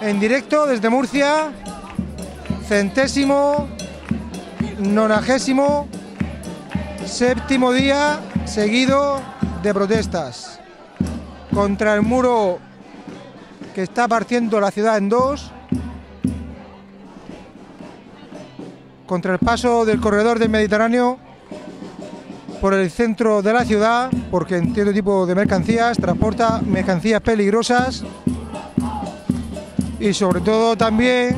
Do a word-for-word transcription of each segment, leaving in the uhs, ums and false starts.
En directo desde Murcia, centésimo, nonagésimo, séptimo día seguido de protestas contra el muro que está partiendo la ciudad en dos, contra el paso del corredor del Mediterráneo por el centro de la ciudad, porque en cierto tipo de mercancías transporta mercancías peligrosas, y sobre todo también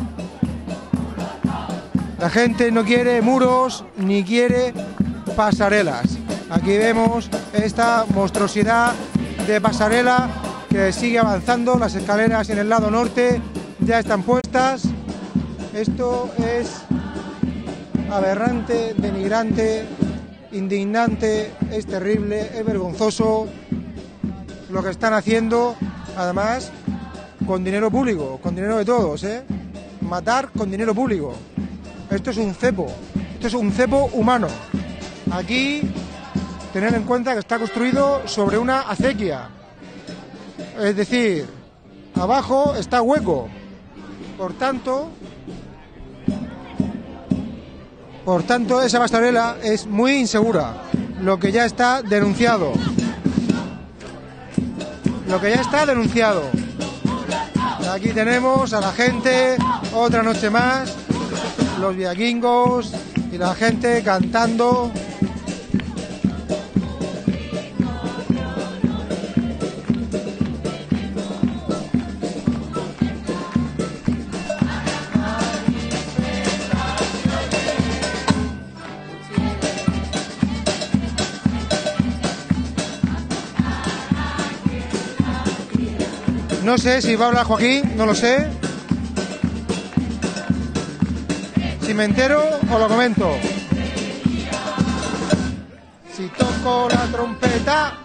la gente no quiere muros ni quiere pasarelas. Aquí vemos esta monstruosidad de pasarela que sigue avanzando. Las escaleras en el lado norte ya están puestas. Esto es aberrante, denigrante, indignante, es terrible, es vergonzoso lo que están haciendo, además con dinero público, con dinero de todos, ¿eh? Matar con dinero público. Esto es un cepo, esto es un cepo humano. Aquí, tener en cuenta que está construido sobre una acequia, es decir, abajo está hueco, por tanto, por tanto esa pasarela es muy insegura, lo que ya está denunciado, lo que ya está denunciado. Aquí tenemos a la gente, otra noche más, los viaquingos y la gente cantando. No sé si va a hablar Joaquín, no lo sé. Si me entero, os lo comento. Si toco la trompeta...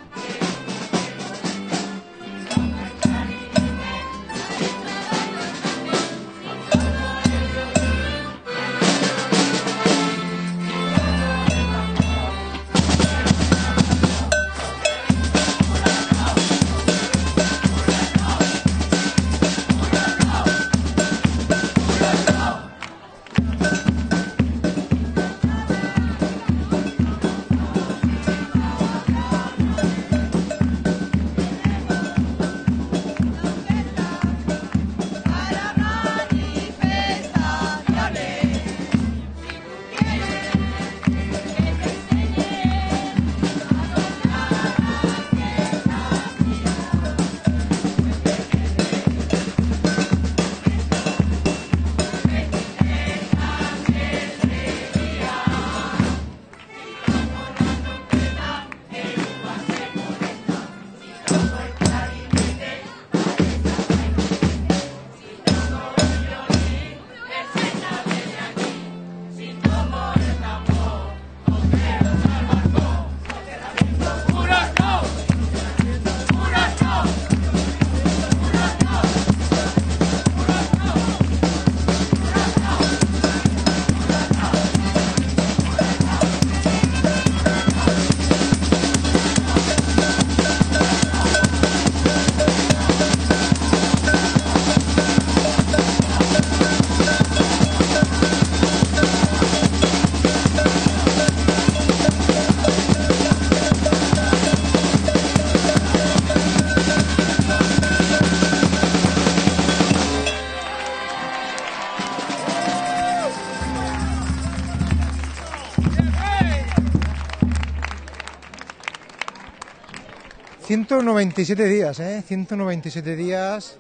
ciento noventa y siete días, ¿eh? ciento noventa y siete días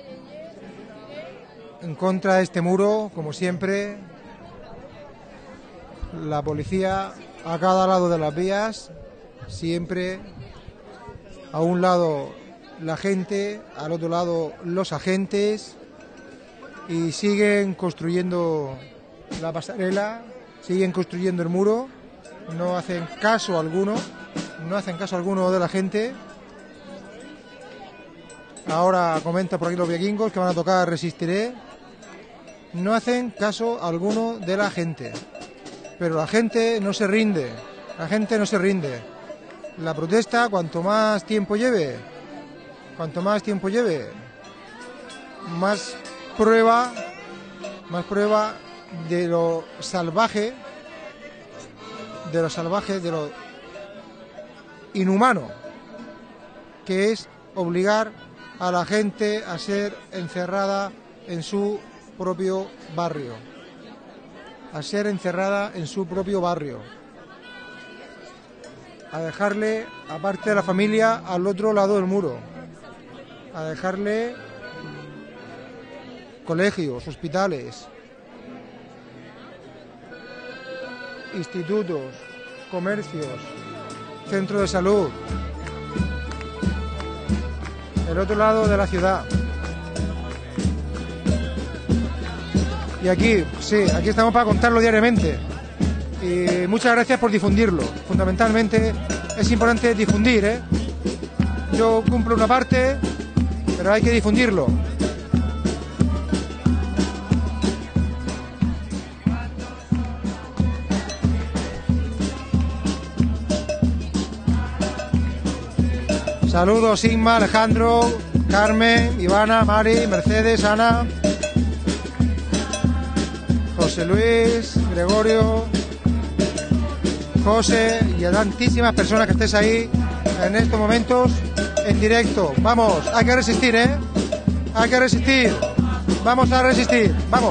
en contra de este muro, como siempre. La policía a cada lado de las vías, siempre a un lado la gente, al otro lado los agentes, y siguen construyendo la pasarela, siguen construyendo el muro, no hacen caso alguno, no hacen caso alguno de la gente. Ahora comenta por aquí los viaquingos que van a tocar Resistiré. No hacen caso alguno de la gente. Pero la gente no se rinde. La gente no se rinde. La protesta, cuanto más tiempo lleve, cuanto más tiempo lleve, más prueba, más prueba de lo salvaje, de lo salvaje, de lo inhumano, que es obligar a la gente a ser encerrada en su propio barrio, a ser encerrada en su propio barrio, a dejarle, aparte de la familia, al otro lado del muro, a dejarle colegios, hospitales, institutos, comercios, centros de salud, el otro lado de la ciudad. Y aquí, sí, aquí estamos para contarlo diariamente. Y muchas gracias por difundirlo. Fundamentalmente es importante difundir, ¿eh? Yo cumplo una parte, pero hay que difundirlo. Saludos Inma, Alejandro, Carmen, Ivana, Mari, Mercedes, Ana, José Luis, Gregorio, José y a tantísimas personas que estés ahí en estos momentos en directo. Vamos, hay que resistir, ¿eh? Hay que resistir. Vamos a resistir, vamos.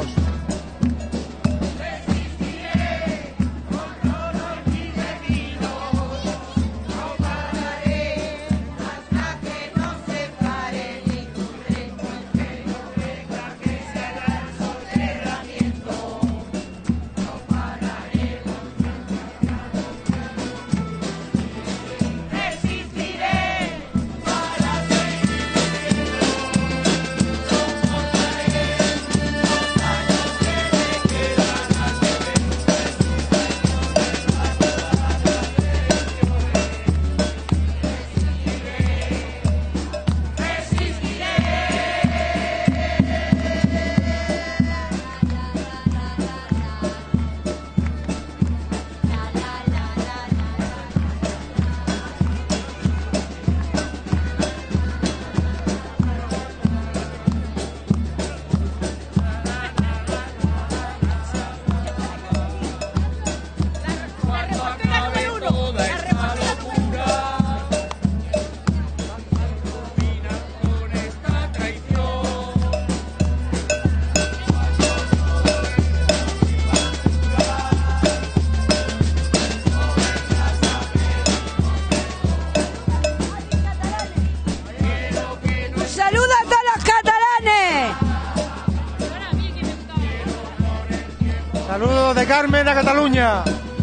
Saludos de Carmen a Cataluña.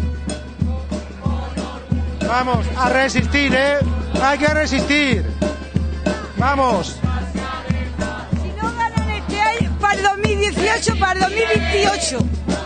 Vamos a resistir, ¿eh? Hay que resistir. Vamos. Si no ganan este año, para el dos mil dieciocho, para el dos mil veintiocho.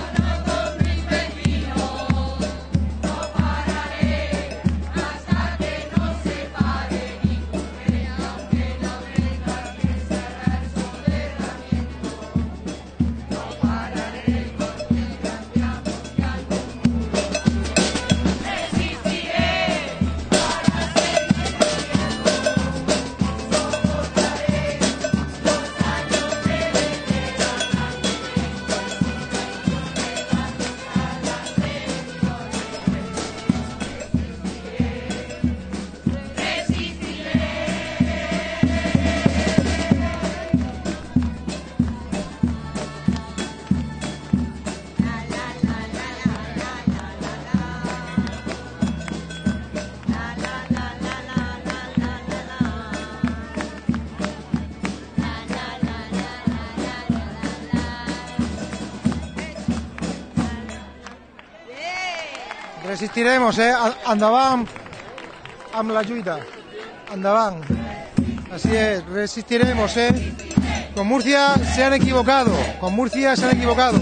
Resistiremos, eh? Andaban amb la lluita. Andaban. Así es, resistiremos, eh. Con Murcia se han equivocado. Con Murcia se han equivocado.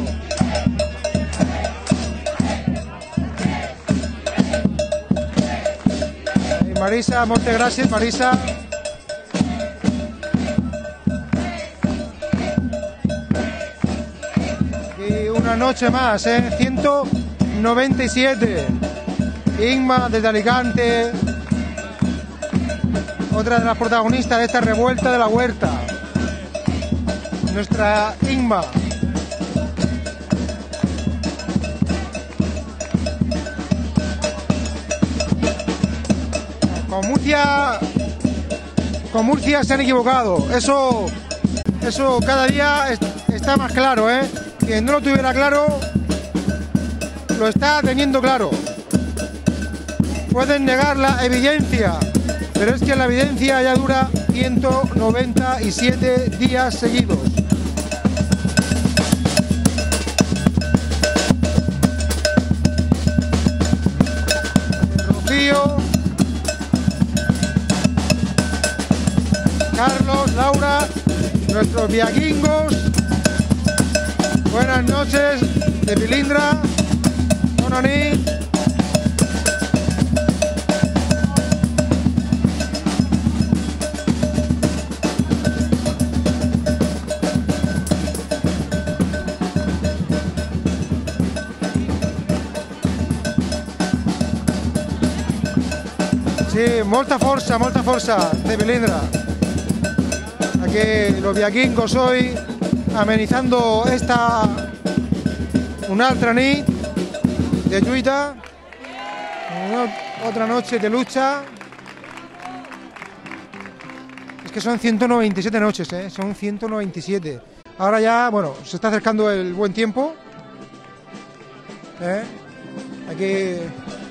Y Marisa, muchas gracias, Marisa. Y una noche más, eh. ciento noventa y siete. Inma desde Alicante, otra de las protagonistas de esta revuelta de la huerta. nuestra Inma. Con Murcia, con Murcia se han equivocado. Eso, eso cada día es, está más claro, ¿eh? Quien no lo tuviera claro, lo está teniendo claro. Pueden negar la evidencia, pero es que la evidencia ya dura ciento noventa y siete días seguidos. Rocío, Carlos, Laura, nuestros viaquingos, buenas noches de Pilindra, Bonani. Sí, molta forza, molta forza de Pilindra. Aquí los viaquingos hoy amenizando esta una altra nit de lluita, otra noche de lucha. Es que son ciento noventa y siete noches, ¿eh? Son ciento noventa y siete. Ahora ya, bueno, se está acercando el buen tiempo. ¿Eh? Aquí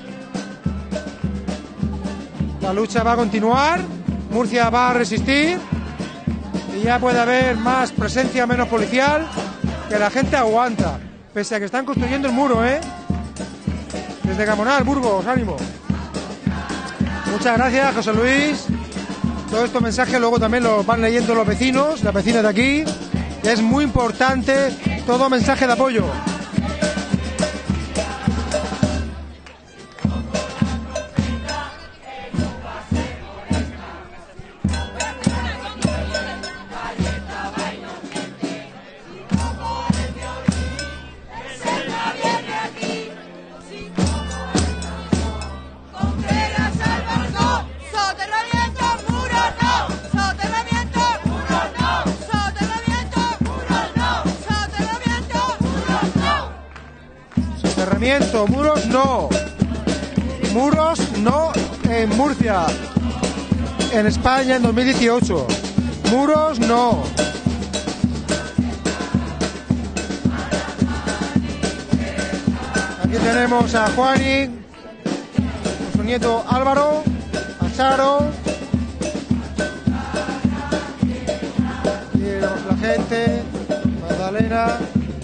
la lucha va a continuar, Murcia va a resistir y ya puede haber más presencia, menos policial, que la gente aguanta, pese a que están construyendo el muro, ¿eh? Desde Gamonal, Burgos, ánimo. Muchas gracias, José Luis. Todos estos mensajes luego también los van leyendo los vecinos, las vecinas de aquí. Es muy importante todo mensaje de apoyo. Muros no, muros no en Murcia, en España en dos mil dieciocho, muros no. Aquí tenemos a Juani, con su nieto Álvaro, a Charo, aquí vemos la gente, Magdalena.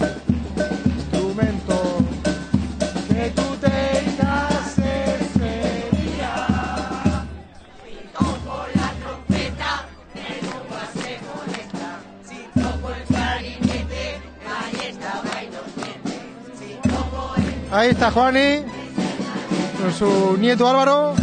Ahí está Juani, con su nieto Álvaro.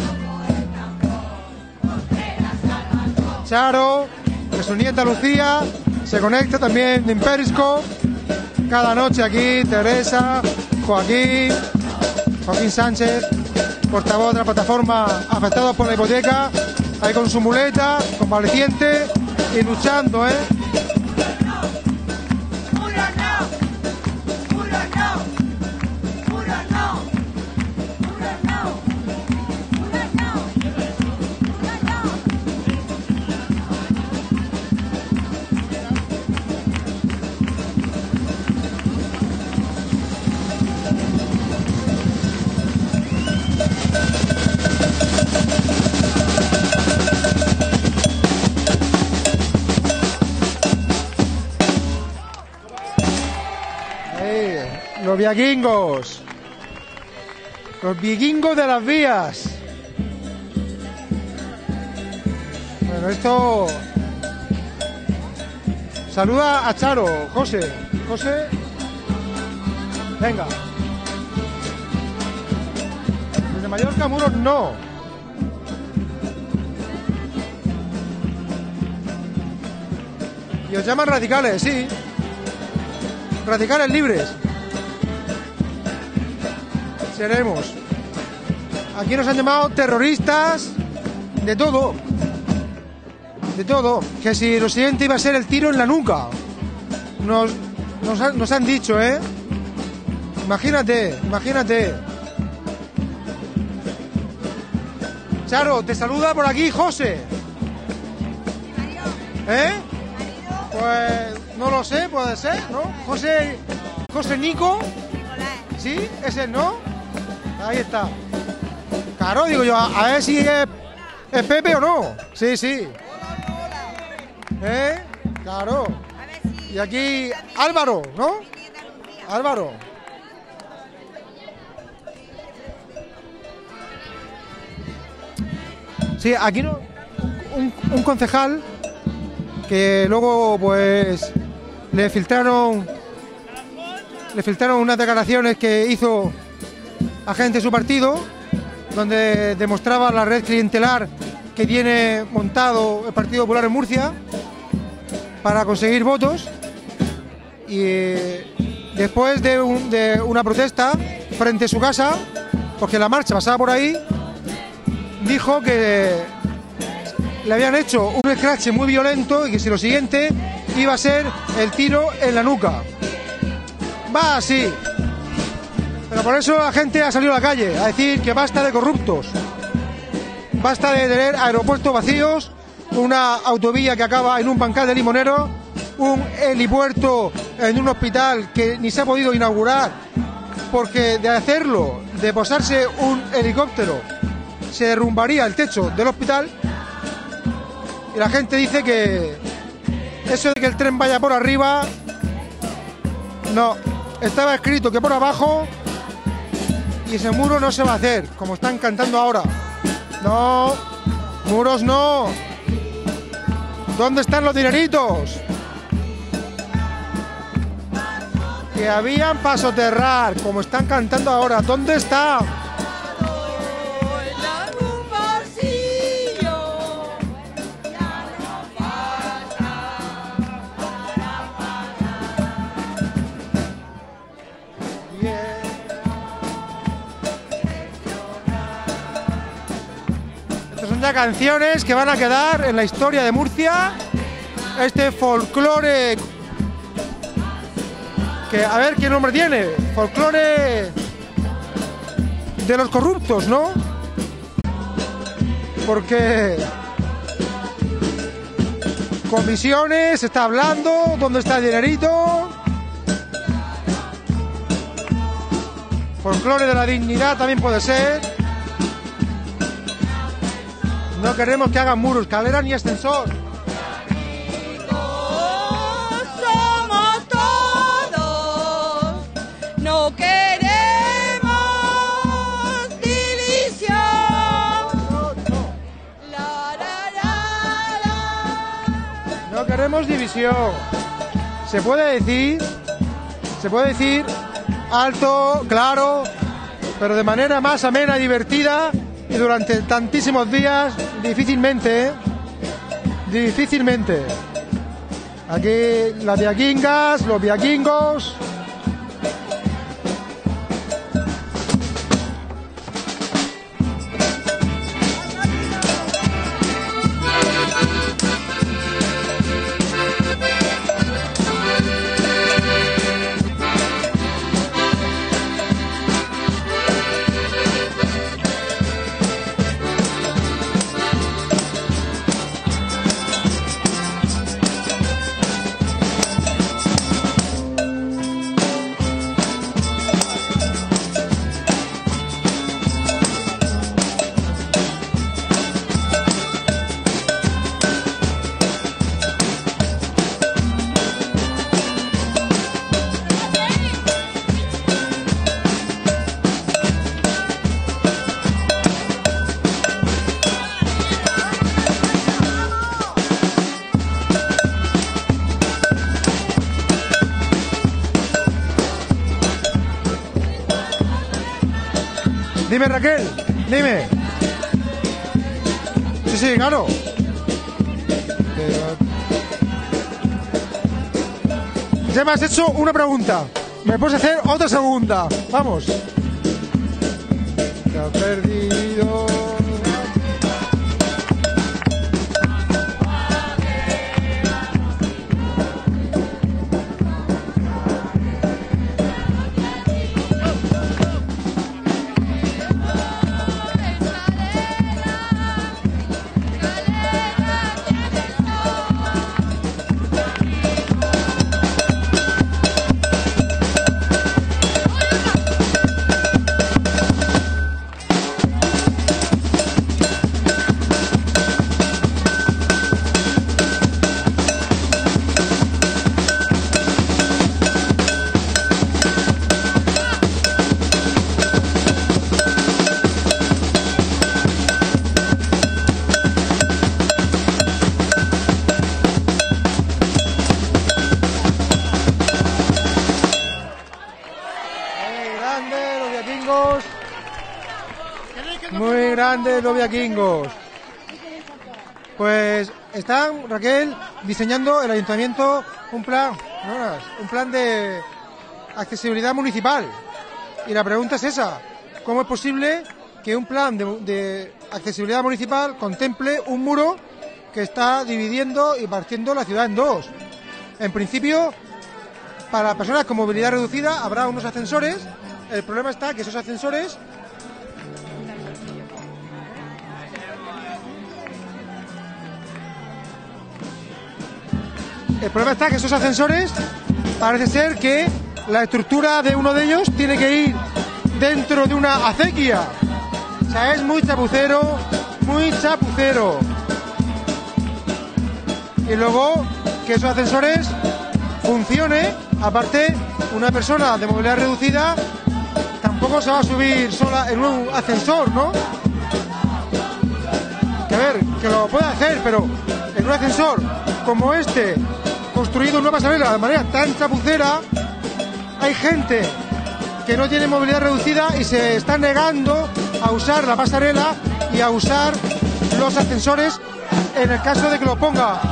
Charo, con su nieta Lucía, se conecta también en Periscope. Cada noche aquí, Teresa, Joaquín, Joaquín Sánchez, portavoz de la plataforma Afectados por la Hipoteca, ahí con su muleta, convaleciente y luchando, ¿eh? Los viaquingos, los vikingos de las vías. Bueno, esto... Saluda a Charo, José. José, venga. Desde Mallorca, muros no. Y os llaman radicales, sí. Radicales libres. Seremos. Aquí nos han llamado terroristas, de todo, de todo. Que si lo siguiente iba a ser el tiro en la nuca. nos, nos, han, nos han dicho, ¿eh? Imagínate, imagínate. Charo, te saluda por aquí José. ¿Eh? Pues no lo sé, puede ser, ¿no? José, José Nico. ¿Sí? ¿Ese no? Ahí está. Claro, digo yo, a, a ver si es, es Pepe o no. Sí, sí. ¿Eh? Claro. Y aquí Álvaro, ¿no? Álvaro. Sí, aquí no, un, un concejal que luego pues le filtraron le filtraron unas declaraciones que hizo a gente de su partido, donde demostraba la red clientelar que tiene montado el Partido Popular en Murcia para conseguir votos, y eh, después de, un, de una protesta frente a su casa, porque la marcha pasaba por ahí, dijo que le habían hecho un scratch muy violento y que si lo siguiente iba a ser el tiro en la nuca. Va así. Pero por eso la gente ha salido a la calle a decir que basta de corruptos. Basta de tener aeropuertos vacíos, una autovía que acaba en un bancal de Limonero, un helipuerto en un hospital que ni se ha podido inaugurar porque de hacerlo, de posarse un helicóptero, se derrumbaría el techo del hospital. Y la gente dice que eso de que el tren vaya por arriba, no, estaba escrito que por abajo, y ese muro no se va a hacer, como están cantando ahora. No, muros no. ¿Dónde están los dineritos que habían para soterrar, como están cantando ahora? ¿Dónde está? Ya canciones que van a quedar en la historia de Murcia, este folclore que a ver qué nombre tiene, folclore de los corruptos, ¿no? Porque comisiones, se está hablando, ¿dónde está el dinerito? Folclore de la dignidad también puede ser. No queremos que hagan muros, escalera ni ascensor. Somos todos, no queremos división. La, la, la, la. No queremos división. Se puede decir, se puede decir alto, claro, pero de manera más amena y divertida. Y durante tantísimos días, difícilmente, ¿eh? Difícilmente. Aquí las viaquingas, los viaquingos. Dime, Raquel, dime. Sí, sí, claro. Ya me has hecho una pregunta. Me puedes hacer otra segunda. Vamos. Te ha perdido. grandes los vikingos! Pues están, Raquel, diseñando el ayuntamiento un plan, un plan de accesibilidad municipal. Y la pregunta es esa: ¿cómo es posible que un plan de, de accesibilidad municipal contemple un muro que está dividiendo y partiendo la ciudad en dos? En principio, para personas con movilidad reducida habrá unos ascensores. El problema está que esos ascensores El problema está que esos ascensores parece ser que la estructura de uno de ellos tiene que ir dentro de una acequia. O sea, es muy chapucero, muy chapucero. Y luego que esos ascensores funcione. Aparte, una persona de movilidad reducida tampoco se va a subir sola en un ascensor, ¿no? Que a ver, que lo puede hacer, pero en un ascensor como este, construido en una pasarela de manera tan chapucera, hay gente que no tiene movilidad reducida y se está negando a usar la pasarela y a usar los ascensores en el caso de que lo ponga.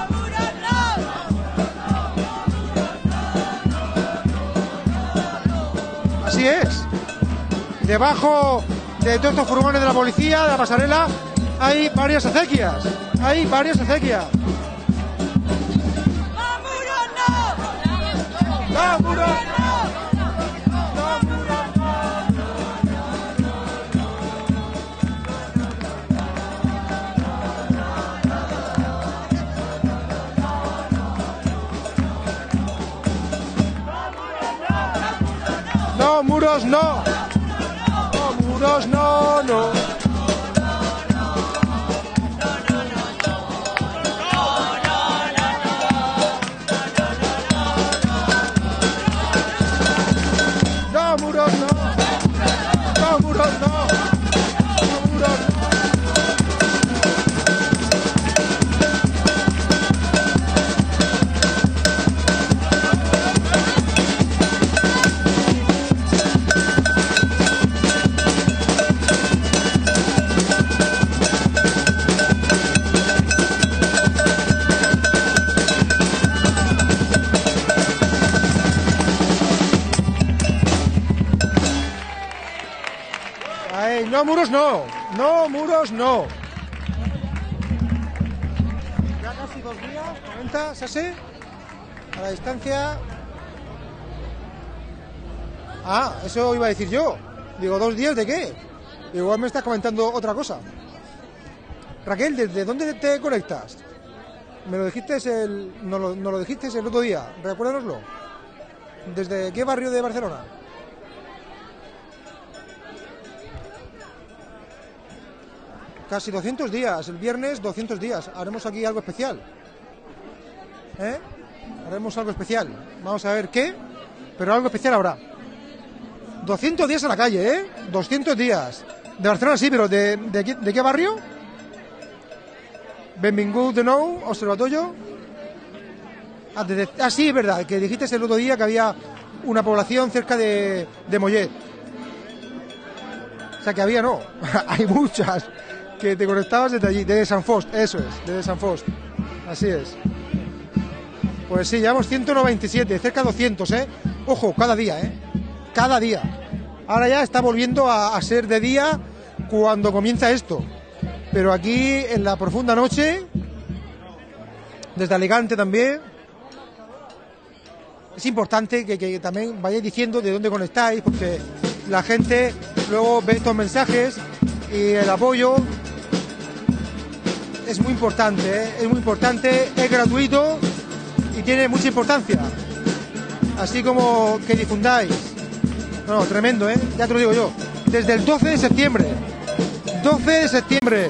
Así es. Debajo de todos estos furgones de la policía, de la pasarela, hay varias acequias. Hay varias acequias. ¡No, muros! No, muros no. No, muros no, no. No, muros no. No, muros no. No, muros no. No, muros no, no, muros no. Ya casi dos días, noventa, ¿se hace? A la distancia. Ah, eso iba a decir yo. Digo, ¿dos días de qué? Igual me estás comentando otra cosa. Raquel, ¿desde dónde te conectas? Me lo dijiste el, no lo, no lo dijiste el otro día, recuérdanoslo. ¿Desde qué barrio de Barcelona? Casi doscientos días, el viernes doscientos días. Haremos aquí algo especial. ¿Eh? Haremos algo especial. Vamos a ver qué, pero algo especial habrá. doscientos días a la calle, ¿eh? doscientos días. De Barcelona sí, pero ¿de, de, qué, de qué barrio? Benvingut de nou, Observatorio. Ah, de, ah, sí, es verdad, que dijiste el otro día que había una población cerca de, de Mollet. O sea, que había, no. Hay muchas. Que te conectabas desde allí, desde San Fost, eso es, desde San Fost, así es. Pues sí, llevamos ciento noventa y siete, cerca de doscientos, ¿eh? Ojo, cada día, ¿eh? Cada día. Ahora ya está volviendo a, a ser de día cuando comienza esto. Pero aquí, en la profunda noche, desde Alicante también, es importante que, que también vayáis diciendo de dónde conectáis, porque la gente luego ve estos mensajes y el apoyo es muy importante, ¿eh? Es muy importante, es gratuito y tiene mucha importancia. Así como que difundáis. No, tremendo, ¿eh? Ya te lo digo yo. Desde el doce de septiembre. doce de septiembre.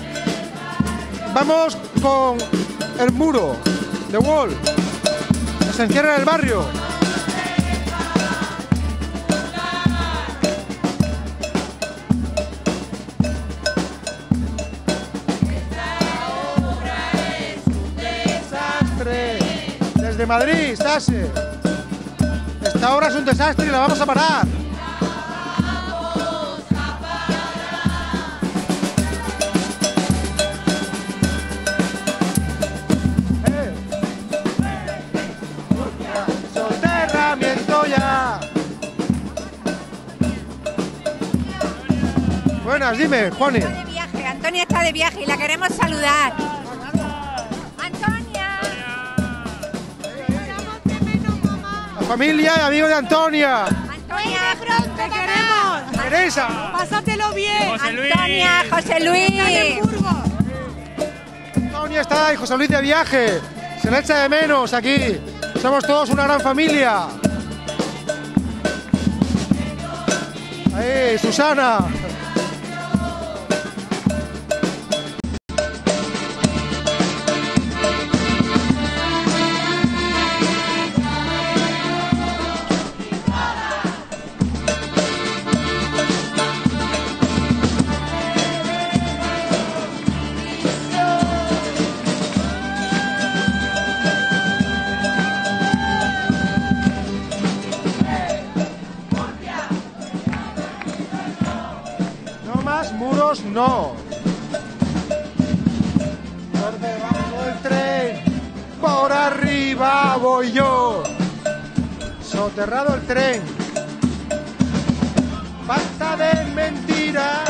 Vamos con el muro, The Wall. Se encierra en el barrio. De Madrid, Sase. Esta obra es un desastre y la vamos a parar. Buenas, dime, Juani. Está de viaje, Antonia está de viaje y la queremos saludar. ¡Antonia! La familia y amigos de Antonia. ¡Antonia, te queremos! Teresa. Pásatelo bien. José Luis. ¡Antonia, José Luis! Antonia está y José Luis de viaje. Se le echa de menos aquí. Somos todos una gran familia. Ahí, Susana. Muros no. Por debajo del tren, por arriba voy yo. Soterrado el tren. Basta de mentiras.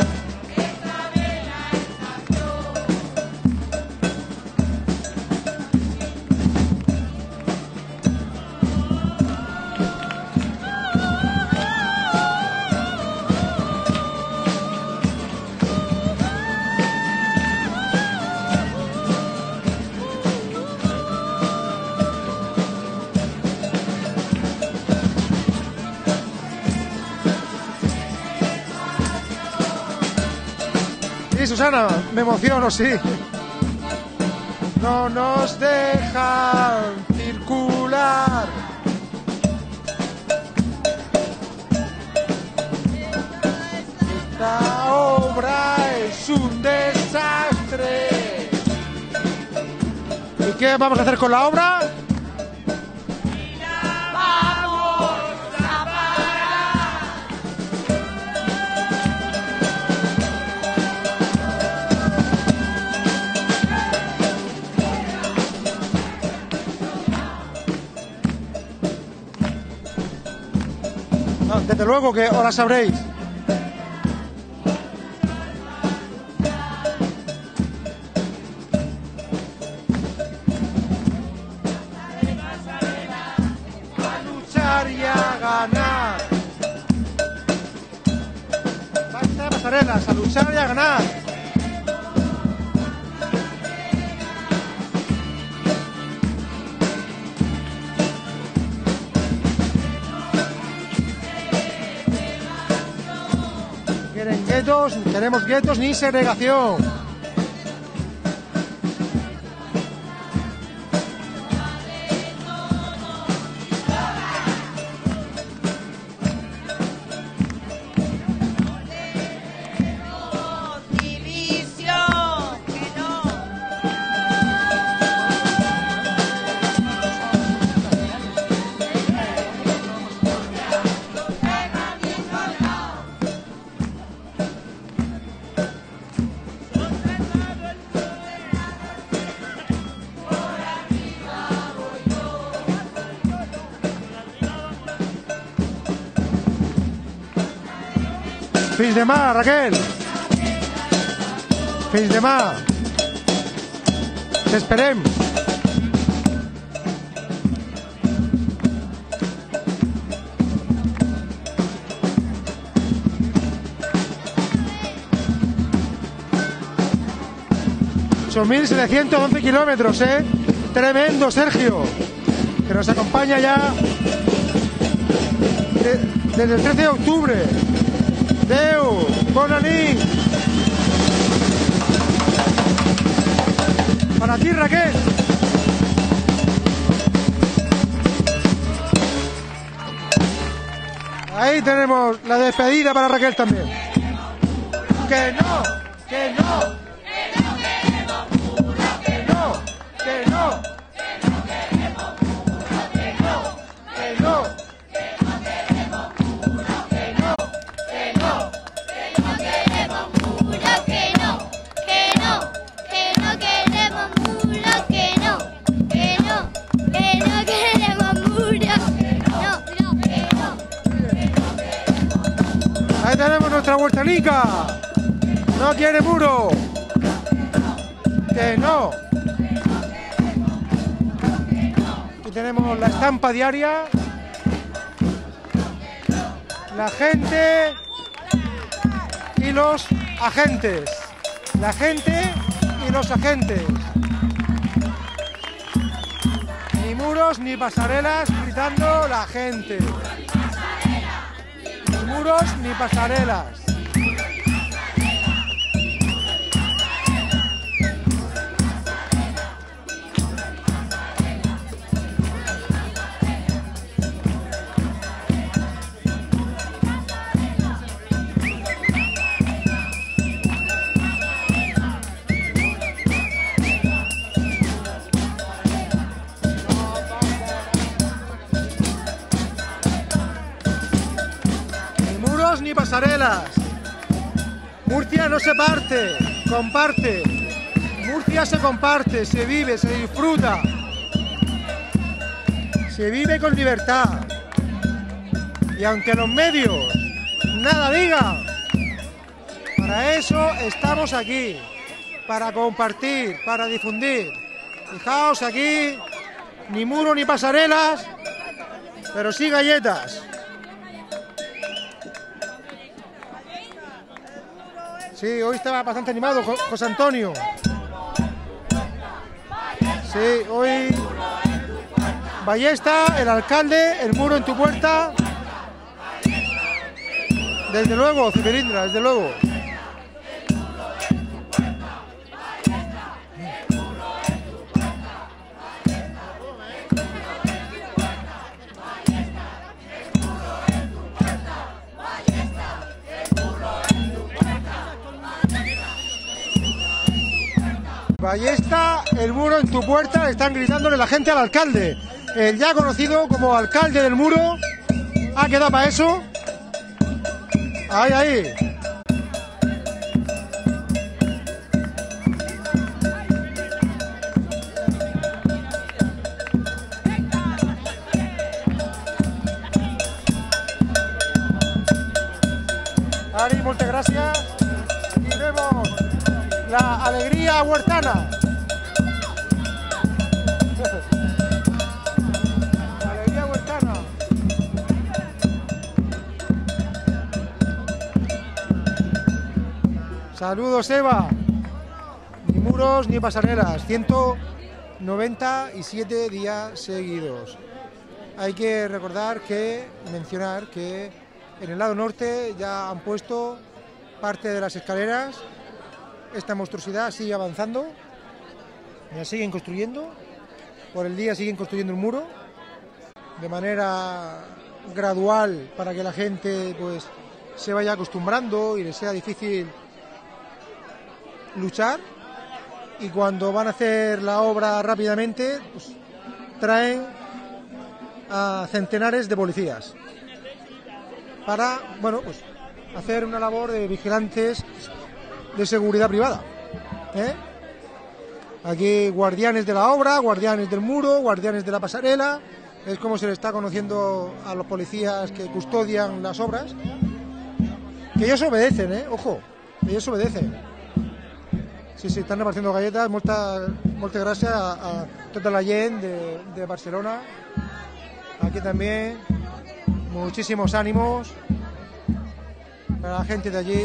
Sí, Susana, me emociono, sí. No nos dejan circular. Esta obra es un desastre. ¿Y qué vamos a hacer con la obra? No, desde luego que ahora sabréis. A luchar y a ganar. Basta de pasarelas, a luchar y a ganar. Quieren guetos, queremos guetos ni segregación. Fins demà, Raquel. Fins demà. T'esperem. ocho mil setecientos once kilómetros, ¿eh? Tremendo, Sergio. Que nos acompaña ya de, desde el trece de octubre. Deu, bona nit. Para ti, Raquel. Ahí tenemos la despedida para Raquel también. Que no, que no. Ahí tenemos nuestra huertanica. No quiere muro. Que no. Aquí tenemos la estampa diaria. La gente y los agentes. La gente y los agentes. Ni muros ni pasarelas gritando la gente. Ni muros ni pasarelas. Ni pasarelas. Murcia no se parte, comparte. Murcia se comparte, se vive, se disfruta. Se vive con libertad. Y aunque los medios nada digan, para eso estamos aquí, para compartir, para difundir. Fijaos aquí, ni muro ni pasarelas, pero sí galletas. Sí, hoy estaba bastante animado José Antonio. Sí, hoy Ballesta, el alcalde, el muro en tu puerta. Desde luego, Ciberindra, desde luego. Ballesta, el muro en tu puerta, están gritándole la gente al alcalde. El ya conocido como alcalde del muro ha quedado para eso. Ahí, ahí. Ari, muchas gracias. Aquí vemos la alegría huertana. Alegría huertana. Saludos, Eva. Ni muros ni pasarelas. ciento noventa y siete días seguidos. Hay que recordar que, mencionar que en el lado norte ya han puesto parte de las escaleras. Esta monstruosidad sigue avanzando, la siguen construyendo, por el día siguen construyendo el muro, de manera gradual para que la gente pues se vaya acostumbrando y les sea difícil luchar, y cuando van a hacer la obra rápidamente pues, traen a centenares de policías para, bueno, pues hacer una labor de vigilantes de seguridad privada. ¿Eh? Aquí guardianes de la obra, guardianes del muro, guardianes de la pasarela. Es como se le está conociendo a los policías que custodian las obras. Que ellos obedecen, ¿eh? Ojo, ellos obedecen. Sí, sí, están repartiendo galletas. Muchas gracias a, a tota la gent de, de Barcelona. Aquí también muchísimos ánimos para la gente de allí.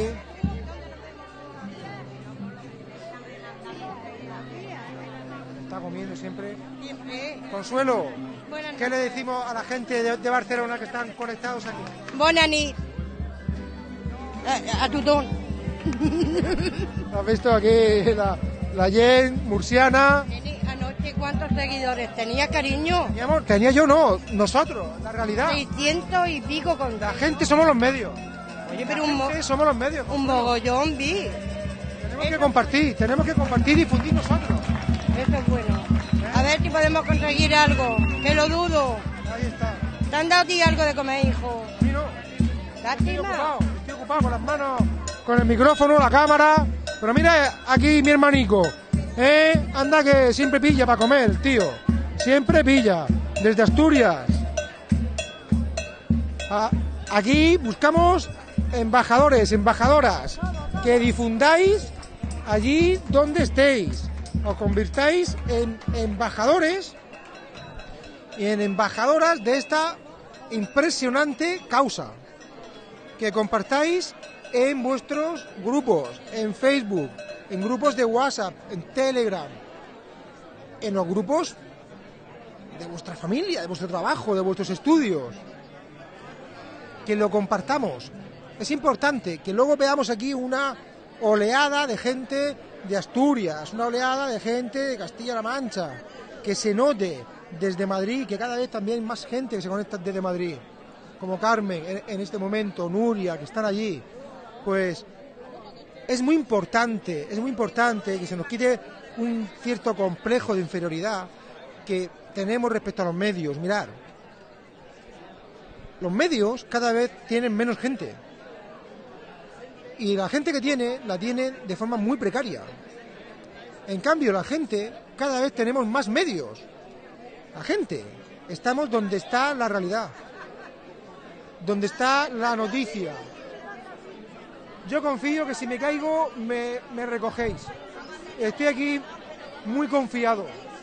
Está comiendo siempre. Siempre. Consuelo, ¿qué le decimos a la gente de, de Barcelona que están conectados aquí? Bona nit. A, a tothom. ¿Has visto aquí la, la gent murciana? Anoche, ¿cuántos seguidores tenía, cariño? Teníamos, tenía yo no, nosotros, la realidad. seiscientos y pico con la gente somos los medios. Oye, pero un, mo somos los medios. Un mogollón, vi. Tenemos que compartir, tenemos que compartir y difundir nosotros. Eso es bueno. A ver si podemos conseguir algo, que lo dudo. Ahí está. ¿Te han dado a ti algo de comer, hijo? Sí, no. Lástima. Estoy ocupado, estoy ocupado con las manos, con el micrófono, la cámara. Pero mira aquí mi hermanico. ¿Eh? Anda que siempre pilla para comer, tío. Siempre pilla. Desde Asturias. Aquí buscamos embajadores, embajadoras que difundáis allí donde estéis, os convirtáis en embajadores y en embajadoras de esta impresionante causa, que compartáis en vuestros grupos, en Facebook, en grupos de WhatsApp, en Telegram, en los grupos de vuestra familia, de vuestro trabajo, de vuestros estudios, que lo compartamos. Es importante que luego veamos aquí una oleada de gente de Asturias, una oleada de gente de Castilla-La Mancha, que se note desde Madrid, que cada vez también más gente que se conecta desde Madrid, como Carmen en, en este momento, Nuria, que están allí. Pues es muy importante, es muy importante que se nos quite un cierto complejo de inferioridad que tenemos respecto a los medios. Mirad, los medios cada vez tienen menos gente. Y la gente que tiene, la tiene de forma muy precaria. En cambio, la gente, cada vez tenemos más medios. La gente, estamos donde está la realidad, donde está la noticia. Yo confío que si me caigo, me, me recogéis. Estoy aquí muy confiado.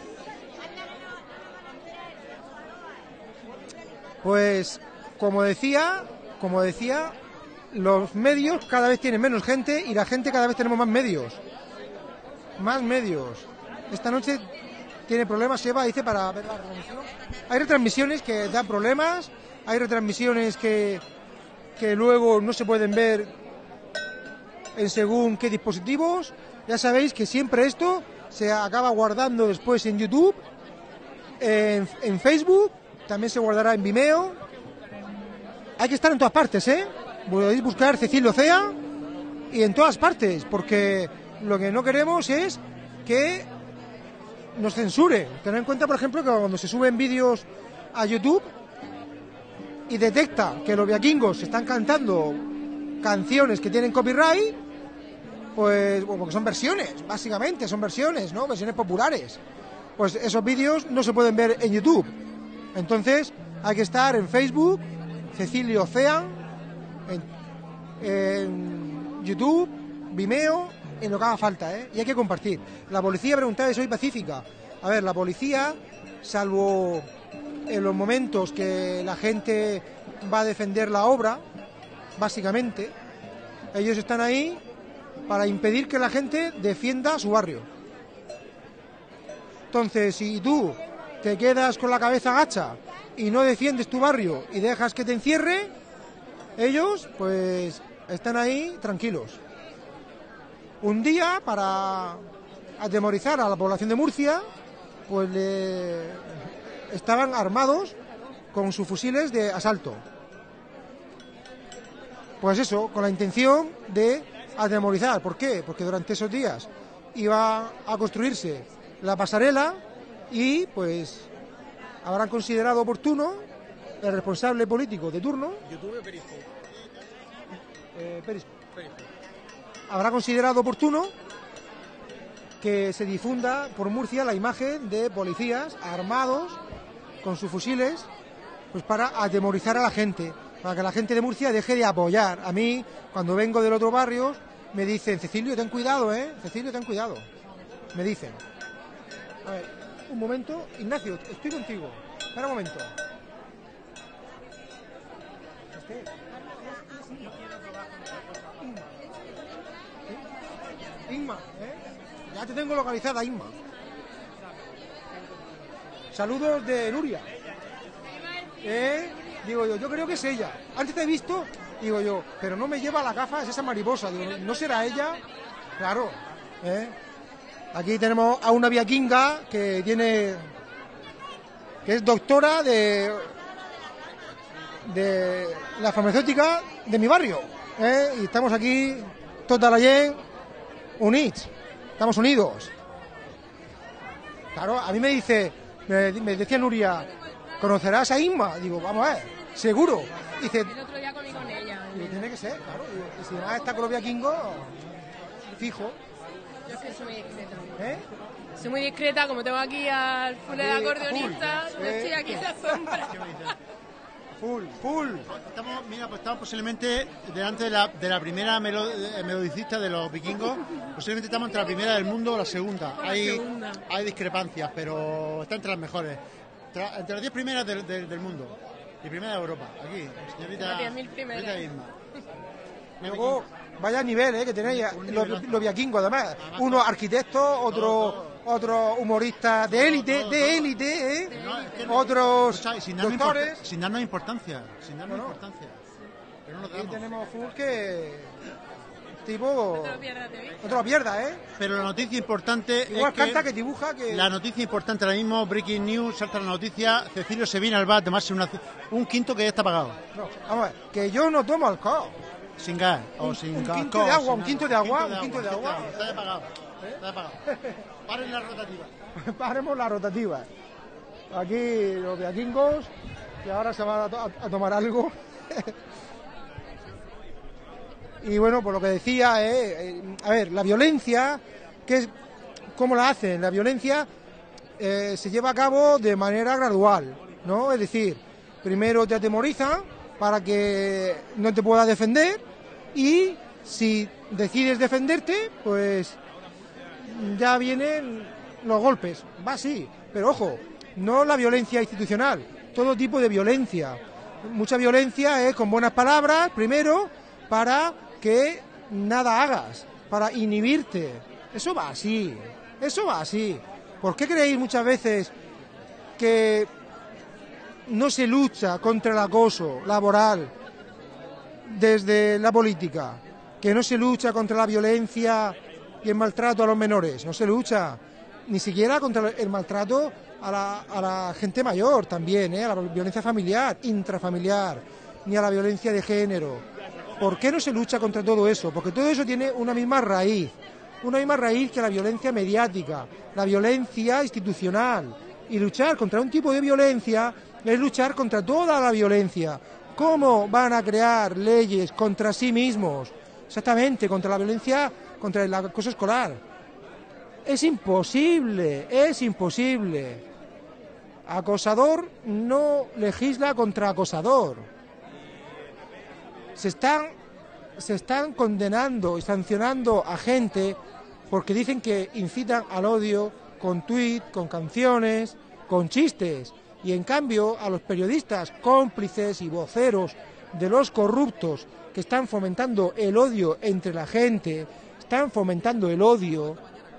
Pues, como decía, como decía... los medios cada vez tienen menos gente y la gente cada vez tenemos más medios. Más medios. Esta noche tiene problemas, Eva dice, para ver la retransmisión. Hay retransmisiones que dan problemas, hay retransmisiones que, que luego no se pueden ver en según qué dispositivos. Ya sabéis que siempre esto se acaba guardando después en YouTube, en, en Facebook, también se guardará en Vimeo. Hay que estar en todas partes, ¿eh? Podéis buscar Cecilio Cea y en todas partes, porque lo que no queremos es que nos censuren. Tened en cuenta, por ejemplo, que cuando se suben vídeos a YouTube y detecta que los viaquingos están cantando canciones que tienen copyright, pues porque son versiones, básicamente, son versiones, ¿no? Versiones populares. Pues esos vídeos no se pueden ver en YouTube. Entonces hay que estar en Facebook, Cecilio Cea, En, en YouTube, Vimeo, en lo que haga falta, ¿eh? Y hay que compartir. La policía preguntaba si soy pacífica. A ver, la policía, salvo en los momentos que la gente va a defender la obra, básicamente, ellos están ahí para impedir que la gente defienda su barrio. Entonces, si tú te quedas con la cabeza gacha y no defiendes tu barrio y dejas que te encierre, ellos, pues, están ahí tranquilos. Un día, para atemorizar a la población de Murcia, pues le... estaban armados con sus fusiles de asalto. Pues eso, con la intención de atemorizar. ¿Por qué? Porque durante esos días iba a construirse la pasarela y, pues, habrán considerado oportuno el responsable político de turno, ¿YouTube o Periscope? Eh, Periscope. Periscope. Habrá considerado oportuno que se difunda por Murcia la imagen de policías armados con sus fusiles, pues para atemorizar a la gente, para que la gente de Murcia deje de apoyar. A mí, cuando vengo del otro barrio, me dicen: Cecilio, ten cuidado, ¿eh? Cecilio, ten cuidado. Me dicen. A ver, un momento. Ignacio, estoy contigo. Espera un momento. Inma, ¿eh? Ya te tengo localizada, Inma. Saludos de Nuria. ¿Eh? Digo yo, yo creo que es ella. Antes te he visto, digo yo, pero no me lleva la gafa, es esa mariposa. Digo, ¿no será ella? Claro. ¿Eh? Aquí tenemos a una viaquinga que tiene, que es doctora de de la farmacéutica de mi barrio, ¿eh? Y estamos aquí, tota la gent, units, estamos unidos. Claro, a mí me dice, me, me decía Nuria, ¿conocerás a Inma? Digo, vamos a ver, seguro. Dice, el otro día comí con ella. Digo, tiene que ser, claro. Digo, y si además está con los viaquingos, fijo. Yo es que soy muy discreta. ¿Eh? Soy muy discreta, como tengo aquí al full de Aquí, acordeonista, a full, yo estoy sí. aquí en la sombra. Full, full. Estamos, mira, pues estamos posiblemente delante de la, de la primera melo, eh, melodicista de los vikingos. Posiblemente estamos entre la primera del mundo o la segunda. Hay, hay discrepancias, pero está entre las mejores. Tra, entre las diez primeras del, del, del mundo. Y primera de Europa. Aquí, señorita, señorita Isma. Luego, vaya nivel eh, que tenéis, los, los vikingos además. Uno arquitecto, otro, otro humorista de élite, de élite, ¿eh? No, es que no, otros o sea, sin darnos doctores. Import, sin darnos importancia, sin darnos No, no. importancia. Pero no nos Aquí damos. tenemos full que... tipo... No te lo pierdas de vista. No te lo pierdas, ¿eh? Pero la noticia importante Igual es canta que... que dibuja que... La noticia importante ahora mismo, breaking news, salta la noticia, Cecilio se viene al bar a tomarse una, un quinto que ya está pagado. No, vamos a ver, que yo no tomo alcohol. Sin gas, o Un- sin un gas. quinto de agua, un quinto de agua, un quinto de agua. Está ya pagado, está ya pagado. Paren la rotativa. Paremos la rotativa. Aquí los vikingos, que ahora se van a, to- a tomar algo. Y bueno, por lo que decía, eh, eh, a ver, la violencia, ¿qué es, ¿cómo la hacen? La violencia eh, se lleva a cabo de manera gradual, ¿no? Es decir, primero te atemorizan para que no te puedas defender y si decides defenderte, pues ya vienen los golpes. Va así, pero ojo, no la violencia institucional, todo tipo de violencia. Mucha violencia es con buenas palabras, primero, para que nada hagas, para inhibirte. Eso va así, eso va así. ¿Por qué creéis muchas veces que no se lucha contra el acoso laboral desde la política? Que no se lucha contra la violencia y el maltrato a los menores, no se lucha. Ni siquiera contra el maltrato a la, a la gente mayor también, ¿eh? A la violencia familiar, intrafamiliar, ni a la violencia de género. ¿Por qué no se lucha contra todo eso? Porque todo eso tiene una misma raíz, una misma raíz que la violencia mediática, la violencia institucional. Y luchar contra un tipo de violencia es luchar contra toda la violencia. ¿Cómo van a crear leyes contra sí mismos? Exactamente, contra la violencia, contra el acoso escolar. Es imposible, es imposible. Acosador no legisla contra acosador. Se están, se están condenando y sancionando a gente porque dicen que incitan al odio con tuit, con canciones, con chistes. Y en cambio a los periodistas cómplices y voceros de los corruptos que están fomentando el odio entre la gente, están fomentando el odio,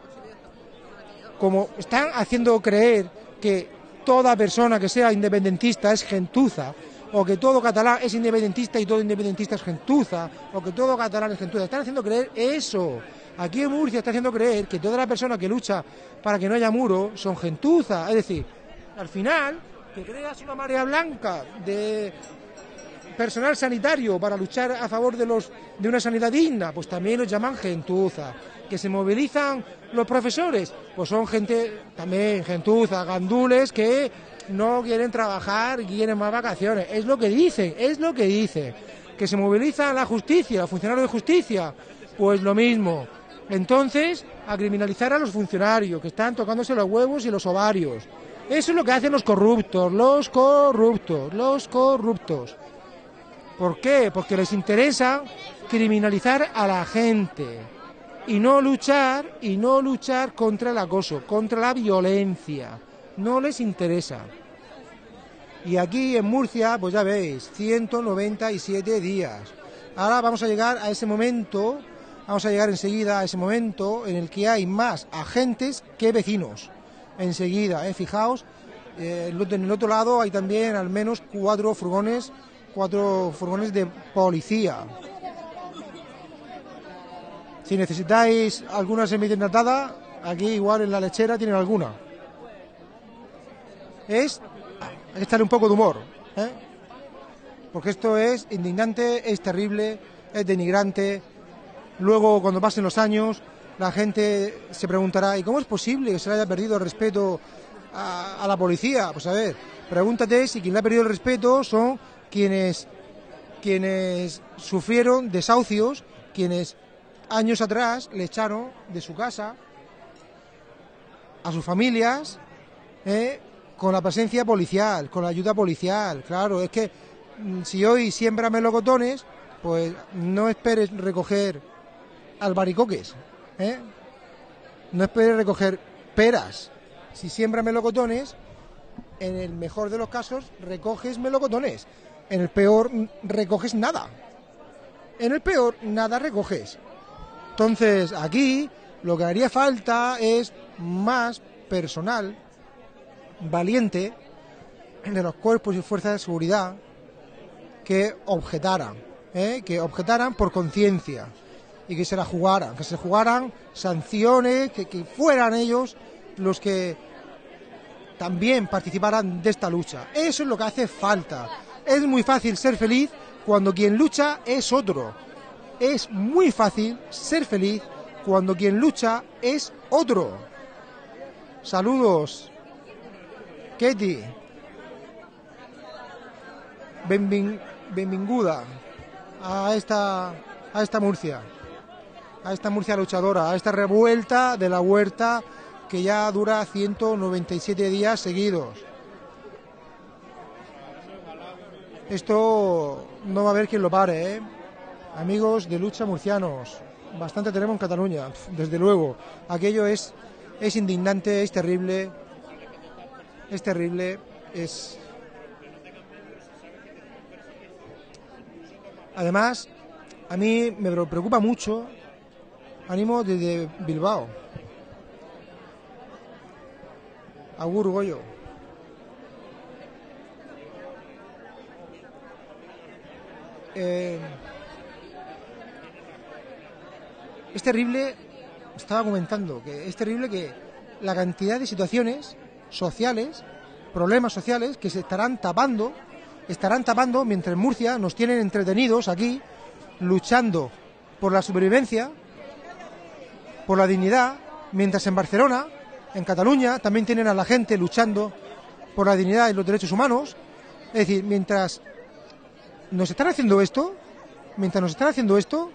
como están haciendo creer que toda persona que sea independentista es gentuza, o que todo catalán es independentista y todo independentista es gentuza, o que todo catalán es gentuza. Están haciendo creer eso. Aquí en Murcia está haciendo creer que toda la persona que lucha para que no haya muro son gentuza. Es decir, al final, que creas una marea blanca de personal sanitario para luchar a favor de los de una sanidad digna, pues también los llaman gentuza. Que se movilizan los profesores, pues son gente también gentuza, gandules que no quieren trabajar y quieren más vacaciones. Es lo que dicen, es lo que dicen. Que se moviliza la justicia, los funcionarios de justicia, pues lo mismo. Entonces, a criminalizar a los funcionarios que están tocándose los huevos y los ovarios. Eso es lo que hacen los corruptos, los corruptos, los corruptos. ¿Por qué? Porque les interesa criminalizar a la gente y no luchar, y no luchar contra el acoso, contra la violencia. No les interesa. Y aquí en Murcia, pues ya veis, ciento noventa y siete días. Ahora vamos a llegar a ese momento, vamos a llegar enseguida a ese momento en el que hay más agentes que vecinos. Enseguida, eh, fijaos, eh, en el otro lado hay también al menos cuatro furgones, cuatro furgones de policía. Si necesitáis alguna semidentada, aquí igual en la lechera tienen alguna. Es, hay que echarle un poco de humor, ¿eh? Porque esto es indignante, es terrible, es denigrante. Luego, cuando pasen los años, la gente se preguntará, ¿y cómo es posible que se le haya perdido el respeto a, a la policía? Pues a ver, pregúntate si quien le ha perdido el respeto son quienes, quienes sufrieron desahucios, quienes años atrás le echaron de su casa a sus familias, ¿eh? Con la presencia policial, con la ayuda policial. Claro, es que si hoy siembra melocotones, pues no esperes recoger albaricoques, ¿eh? No esperes recoger peras. Si siembra melocotones, en el mejor de los casos recoges melocotones. En el peor recoges nada. En el peor nada recoges. Entonces aquí lo que haría falta es más personal valiente de los cuerpos y fuerzas de seguridad que objetaran, ¿eh? que objetaran por conciencia y que se la jugaran, que se jugaran sanciones, que, que fueran ellos los que también participaran de esta lucha. Eso es lo que hace falta. Es muy fácil ser feliz cuando quien lucha es otro. Es muy fácil ser feliz cuando quien lucha es otro. Saludos. Ketty. Benvin, benvinguda a esta, a esta Murcia. A esta Murcia luchadora, a esta revuelta de la huerta que ya dura ciento noventa y siete días seguidos. Esto no va a haber quien lo pare, ¿eh? Amigos de lucha murcianos, bastante tenemos en Cataluña, desde luego. Aquello es, es indignante, es terrible, es terrible, es... Además, a mí me preocupa mucho, ánimo desde Bilbao. Agur Goyo. Eh, es terrible, estaba comentando, que es terrible que la cantidad de situaciones sociales, problemas sociales, que se estarán tapando, estarán tapando mientras en Murcia nos tienen entretenidos aquí, luchando por la supervivencia, por la dignidad, mientras en Barcelona, en Cataluña, también tienen a la gente luchando por la dignidad y los derechos humanos. Es decir, mientras nos están haciendo esto, mientras nos están haciendo esto,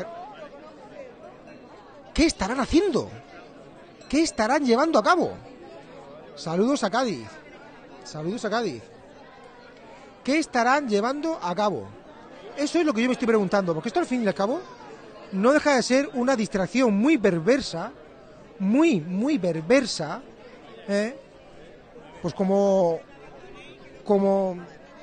¿qué estarán haciendo? ¿Qué estarán llevando a cabo? Saludos a Cádiz. Saludos a Cádiz. ¿Qué estarán llevando a cabo? Eso es lo que yo me estoy preguntando, porque esto al fin y al cabo no deja de ser una distracción muy perversa, muy, muy perversa, ¿eh? Pues como, como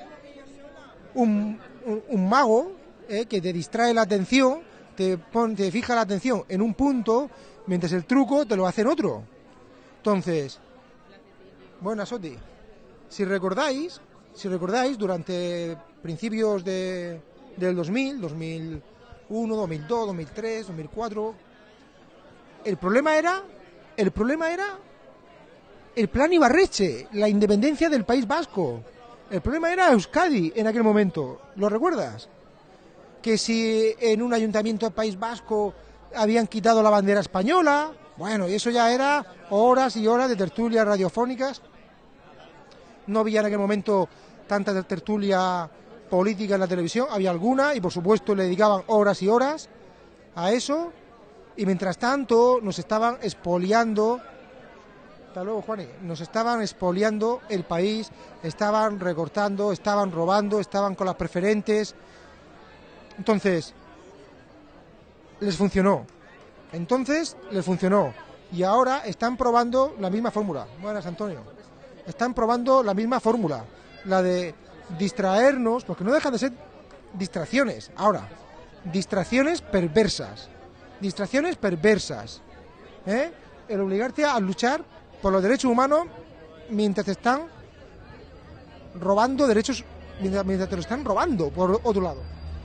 un, un, un mago, ¿eh? Que te distrae la atención, te, pon, te fija la atención en un punto, mientras el truco te lo hace en otro. Entonces, buenas, Oti. Si recordáis, si recordáis, durante principios de, del dos mil, dos mil uno, dos mil dos, dos mil tres, dos mil cuatro, el problema era, el problema era el plan Ibarretxe, la independencia del País Vasco. El problema era Euskadi en aquel momento. ¿Lo recuerdas? Que si en un ayuntamiento del País Vasco habían quitado la bandera española, bueno, y eso ya era horas y horas de tertulias radiofónicas. No había en aquel momento tanta tertulia política en la televisión, había alguna y por supuesto le dedicaban horas y horas a eso. Y mientras tanto nos estaban expoliando, hasta luego, Juani, nos estaban expoliando el país, estaban recortando, estaban robando, estaban con las preferentes. Entonces, les funcionó. Entonces, les funcionó. Y ahora están probando la misma fórmula. Buenas, Antonio. Están probando la misma fórmula, la de distraernos, porque no dejan de ser distracciones. Ahora, distracciones perversas. Distracciones perversas, ¿eh? El obligarte a luchar por los derechos humanos mientras te están robando derechos, mientras, mientras te lo están robando por otro lado.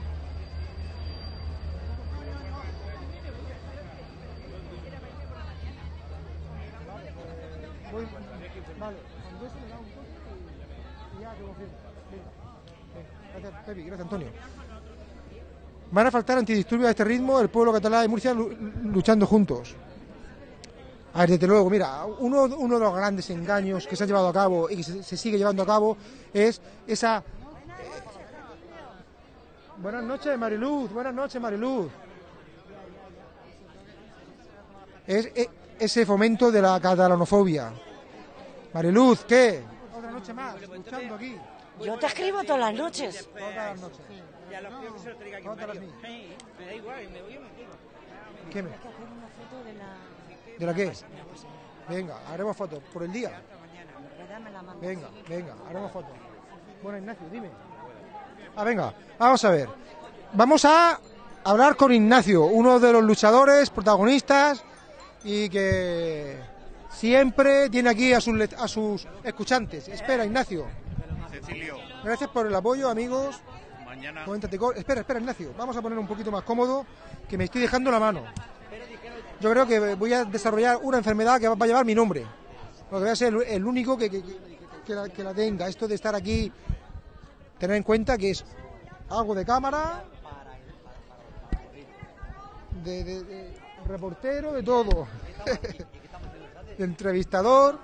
Voy, vale, cuando eso me da un toque y ya te confirmo. Venga, venga, gracias, Pepi, gracias, Antonio. Van a faltar antidisturbios a este ritmo, el pueblo catalán y Murcia luchando juntos. A ver, desde luego, mira, uno, uno de los grandes engaños que se ha llevado a cabo y que se, se sigue llevando a cabo es esa... Eh... Buenas noches, Mariluz, buenas noches, Mariluz. Es, es ese fomento de la catalanofobia. Mariluz, ¿qué? Otra noche más, luchando aquí. Yo te escribo todas las noches. Todas las noches. No te las mías. ¿Qué me? ¿De la qué? Venga, haremos fotos. ¿Por el día? Venga, venga, haremos fotos. Bueno, Ignacio, dime. Ah, venga, vamos a ver. Vamos a hablar con Ignacio, uno de los luchadores, protagonistas, y que siempre tiene aquí a sus, let- a sus escuchantes. Espera, Ignacio. Cecilio, Gracias por el apoyo, amigos. mañana... Coméntate co- Espera, espera, Ignacio. Vamos a poner un poquito más cómodo, que me estoy dejando la mano. Yo creo que voy a desarrollar una enfermedad que va a llevar mi nombre. Porque voy a ser el, el único que, que, que, que la, que la tenga. Esto de estar aquí, tener en cuenta que es algo de cámara, de, de- de reportero, de todo. De entrevistador.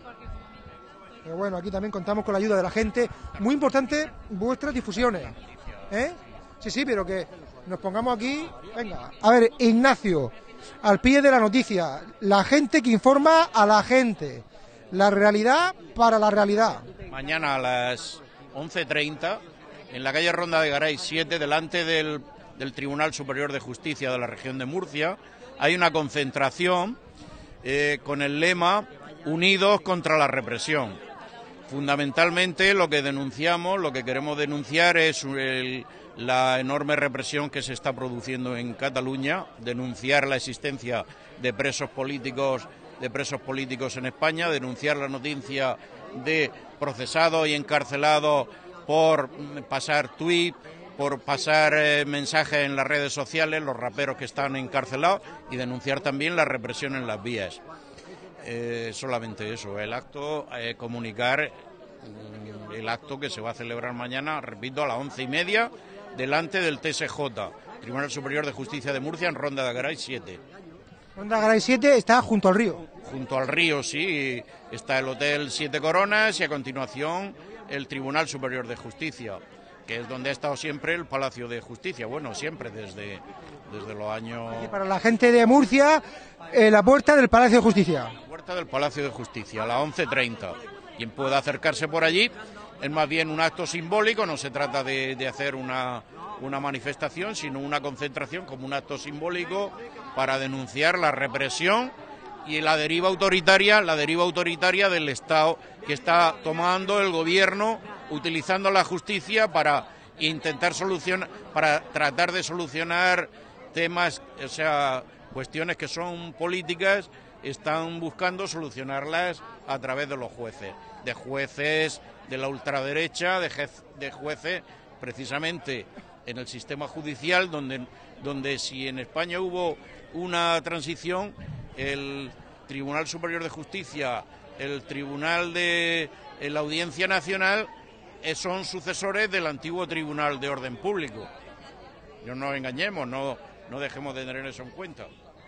Pero bueno, aquí también contamos con la ayuda de la gente. Muy importante vuestras difusiones. ¿Eh? Sí, sí, pero que nos pongamos aquí. Venga, a ver, Ignacio, al pie de la noticia. La gente que informa a la gente. La realidad para la realidad. Mañana a las once treinta, en la calle Ronda de Garay siete, delante del, del Tribunal Superior de Justicia de la región de Murcia, hay una concentración eh, con el lema Unidos contra la represión. Fundamentalmente lo que denunciamos, lo que queremos denunciar es el, la enorme represión que se está produciendo en Cataluña, denunciar la existencia de presos políticos, de presos políticos en España, denunciar la noticia de procesados y encarcelados por pasar tuit, por pasar eh, mensajes en las redes sociales, los raperos que están encarcelados, y denunciar también la represión en las vías. Eh, solamente eso, el acto, eh, comunicar mm, el acto que se va a celebrar mañana, repito, a las once y media, delante del T S J, Tribunal Superior de Justicia de Murcia, en Ronda de Garay siete. Ronda Garay siete está junto al río. Junto al río, sí, está el Hotel Siete Coronas y a continuación el Tribunal Superior de Justicia, que es donde ha estado siempre el Palacio de Justicia, bueno, siempre desde, desde los años... Y para la gente de Murcia, eh, la puerta del Palacio de Justicia. Puerta del Palacio de Justicia, a las once treinta. Quien pueda acercarse por allí, es más bien un acto simbólico, no se trata de, de hacer una, una manifestación, sino una concentración como un acto simbólico para denunciar la represión y la deriva autoritaria, la deriva autoritaria del Estado que está tomando el gobierno, utilizando la justicia para intentar solucionar, para tratar de solucionar temas, o sea, cuestiones que son políticas, están buscando solucionarlas a través de los jueces, de jueces de la ultraderecha, de, jez, de jueces precisamente en el sistema judicial, donde, donde si en España hubo una transición, el Tribunal Superior de Justicia, el Tribunal de la Audiencia Nacional, eh, son sucesores del antiguo Tribunal de Orden Público. No nos engañemos, no, no dejemos de tener eso en cuenta.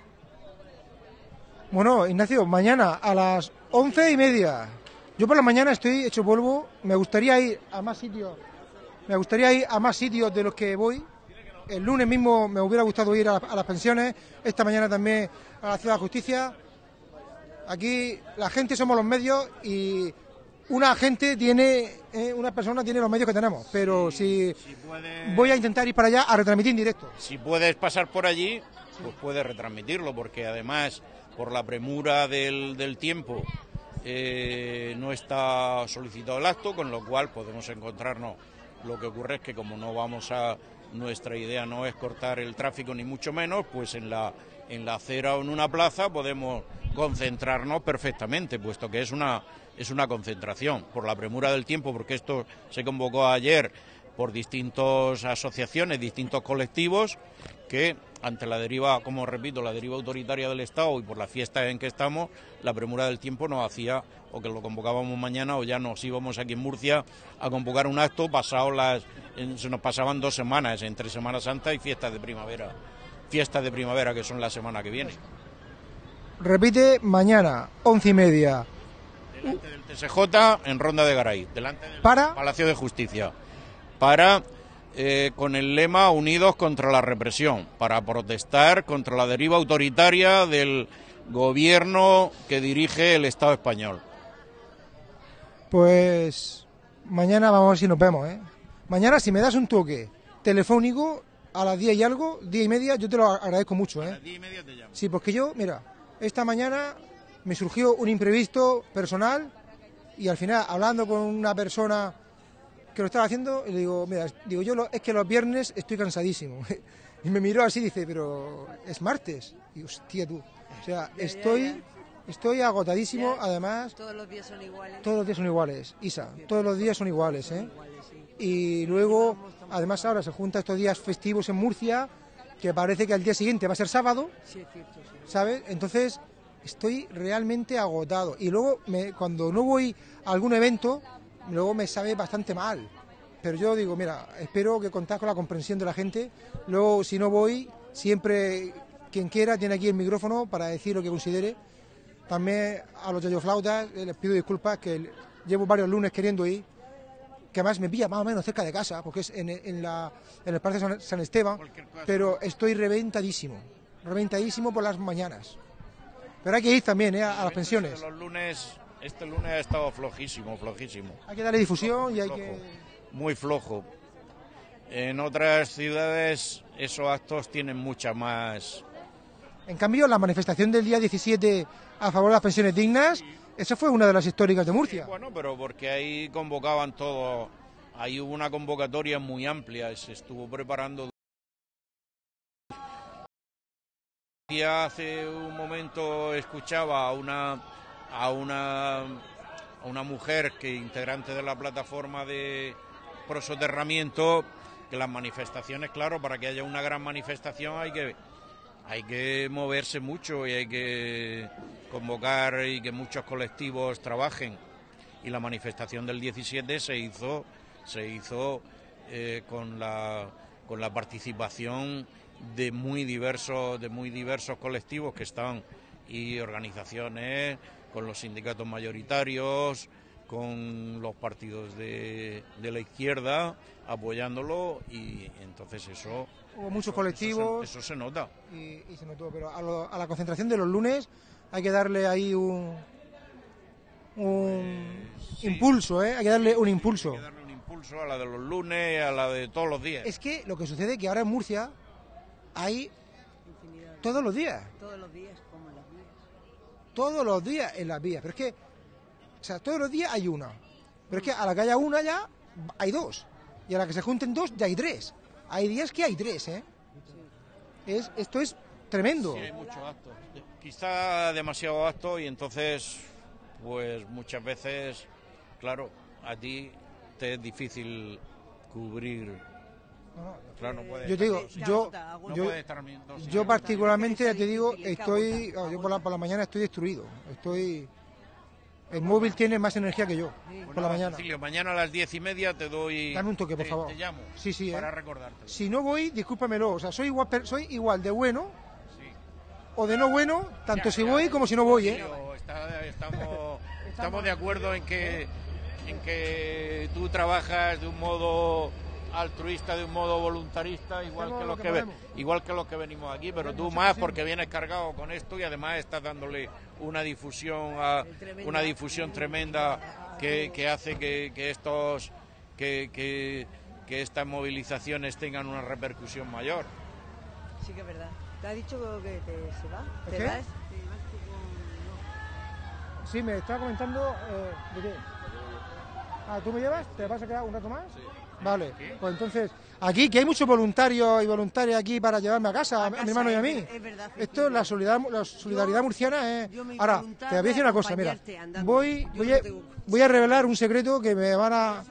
Bueno, Ignacio, mañana a las once y media. Yo por la mañana estoy hecho polvo. Me gustaría ir a más sitios. Me gustaría ir a más sitios de los que voy. El lunes mismo me hubiera gustado ir a, a las pensiones. Esta mañana también a la Ciudad de Justicia. Aquí la gente somos los medios y una gente tiene, eh, una persona tiene los medios que tenemos. Pero si, si puede... voy a intentar ir para allá a retransmitir en directo. Si puedes pasar por allí, pues puedes retransmitirlo, porque además, por la premura del, del tiempo, eh, no está solicitado el acto, con lo cual podemos encontrarnos. Lo que ocurre es que como no vamos a, nuestra idea no es cortar el tráfico ni mucho menos, pues en la, en la acera o en una plaza podemos concentrarnos perfectamente, puesto que es una, es una concentración. Por la premura del tiempo, porque esto se convocó ayer por distintas asociaciones, distintos colectivos, que ante la deriva, como repito, la deriva autoritaria del Estado y por la fiesta en que estamos, la premura del tiempo nos hacía o que lo convocábamos mañana o ya nos íbamos aquí en Murcia a convocar un acto pasado las, en, se nos pasaban dos semanas, entre Semana Santa y fiestas de primavera, fiestas de primavera que son la semana que viene. Repite, mañana, once y media. Delante del T S J en Ronda de Garay, delante del ¿Para? Palacio de Justicia, para... Eh, con el lema Unidos contra la represión, para protestar contra la deriva autoritaria del gobierno que dirige el Estado español. Pues mañana vamos a ver si nos vemos, ¿eh? Mañana si me das un toque telefónico a las diez y algo, diez y media, yo te lo agradezco mucho, ¿eh? A las diez y media te llamo. Sí, porque yo, mira, esta mañana me surgió un imprevisto personal y al final, hablando con una persona que lo estaba haciendo, le digo, mira, digo yo, lo, es que los viernes estoy cansadísimo. Y me miró así y dice, pero es martes. Y digo, hostia tú, o sea, Ya, estoy, ya, ya. estoy agotadísimo, Ya, además, Todos los días son iguales. todos los días son iguales, Isa, todos los días son iguales, ¿eh? Iguales, sí. Y luego, además ahora se juntan estos días festivos en Murcia, que parece que al día siguiente va a ser sábado, Sí, es cierto, sí. ¿sabes? Entonces estoy realmente agotado. Y luego, me, cuando no voy a algún evento, luego me sabe bastante mal. Pero yo digo, mira, espero que contáis con la comprensión de la gente. Luego, si no voy, siempre quien quiera tiene aquí el micrófono para decir lo que considere. También a los yayoflautas eh, les pido disculpas, que llevo varios lunes queriendo ir, que además me pilla más o menos cerca de casa, porque es en, en, la, en el Parque San, San Esteban, pero estoy reventadísimo, reventadísimo por las mañanas. Pero hay que ir también, ¿eh? a, a las pensiones. Los lunes, este lunes ha estado flojísimo, flojísimo. Hay que darle difusión y hay Flojo, que... muy flojo. En otras ciudades esos actos tienen mucha más... En cambio, la manifestación del día diecisiete a favor de las pensiones dignas, esa fue una de las históricas de Murcia. Sí, bueno, pero porque ahí convocaban todo, ahí hubo una convocatoria muy amplia, se estuvo preparando. Ya hace un momento escuchaba a una a una a una mujer que integrante de la plataforma de prosoterramiento, que las manifestaciones, claro, para que haya una gran manifestación hay que hay que moverse mucho y hay que convocar y que muchos colectivos trabajen. Y la manifestación del diecisiete se hizo se hizo eh, con la con la participación de muy diversos de muy diversos colectivos que están y organizaciones, con los sindicatos mayoritarios, con los partidos de, de la izquierda apoyándolo, y entonces eso Hubo muchos eso, colectivos eso se, eso se nota. y, y se notó, pero a, lo- a la concentración de los lunes hay que darle ahí un, un Sí. impulso, ¿eh? Hay que darle un impulso. Hay que darle un impulso a la de los lunes, a la de todos los días. Es que lo que sucede es que ahora en Murcia hay todos los días, Todos los días, como en las vías. todos los días en las vías. Pero es que, o sea, todos los días hay una. Pero es que a la que haya una ya hay dos. Y a la que se junten dos ya hay tres. Hay días que hay tres, ¿eh? Es, esto es tremendo. Sí, hay muchos actos. Quizá demasiado acto, y entonces, pues muchas veces, claro, a ti te es difícil cubrir. No, no, Claro, no puedes Yo te digo, Se yo, agota, agota. no yo, puedes estar dos yo días. particularmente, ya te digo, difícil, estoy, agota, yo por la, por la mañana estoy destruido. Estoy, el móvil tiene más energía que yo Pues por la nada, mañana. Cecilio, mañana a las diez y media te doy. Dame un toque, por te- favor. Te llamo. Sí, sí, Para ¿eh? recordarte. Si no voy, discúlpamelo. O sea, soy igual, per- soy igual de bueno Sí. o de no bueno, tanto Ya, si ya, voy como si no voy, ¿eh? Cecilio, está- estamos, estamos de acuerdo en que, en que tú trabajas de un modo altruista, de un modo voluntarista, igual Hacemos que lo los que que, ve- podemos. igual que los que venimos aquí, pero tú Hacemos más así. porque vienes cargado con esto y además estás dándole una difusión a, Tremenda. una difusión tremenda que, que hace que, que estos que, que, que estas movilizaciones tengan una repercusión mayor. Sí que es verdad. ¿Te ha dicho que te, se va? ¿El ¿Te qué? vas? ¿Te vas tú con...? Sí, me estaba comentando eh, de qué. Ah, ¿tú me llevas? ¿Te vas a quedar un rato más? Sí. Vale, pues entonces, aquí que hay muchos voluntarios y voluntarias aquí para llevarme a casa, a, A mi casa, hermano y a es mí. ver- es verdad, Esto es Cecilio. la solidaridad, la solidaridad Yo- murciana. ¿eh? yo mi Ahora, voluntad te voy a decir de una cosa, mira, acompañarte andando. voy, Yo voy, no a, tengo- voy a revelar un secreto que me van a...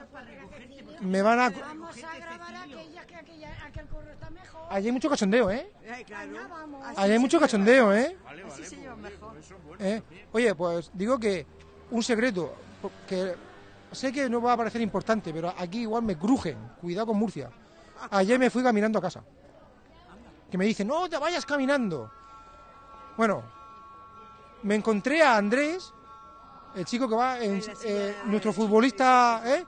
Me van a... Vamos a grabar aquella que aquella, aquel corro está mejor. Allí hay mucho cachondeo, ¿eh? Ay, claro. vamos. Así Allí hay se mucho lleva- cachondeo, ¿eh? Así se lleva mejor. ¿Eh? Oye, pues digo que un secreto, que sé que no va a parecer importante, pero aquí igual me crujen, cuidado con Murcia. Ayer me fui caminando a casa. Que me dicen, no te vayas caminando. Bueno, me encontré a Andrés, el chico que va, en, En la silla eh, de- nuestro futbolista, ¿eh?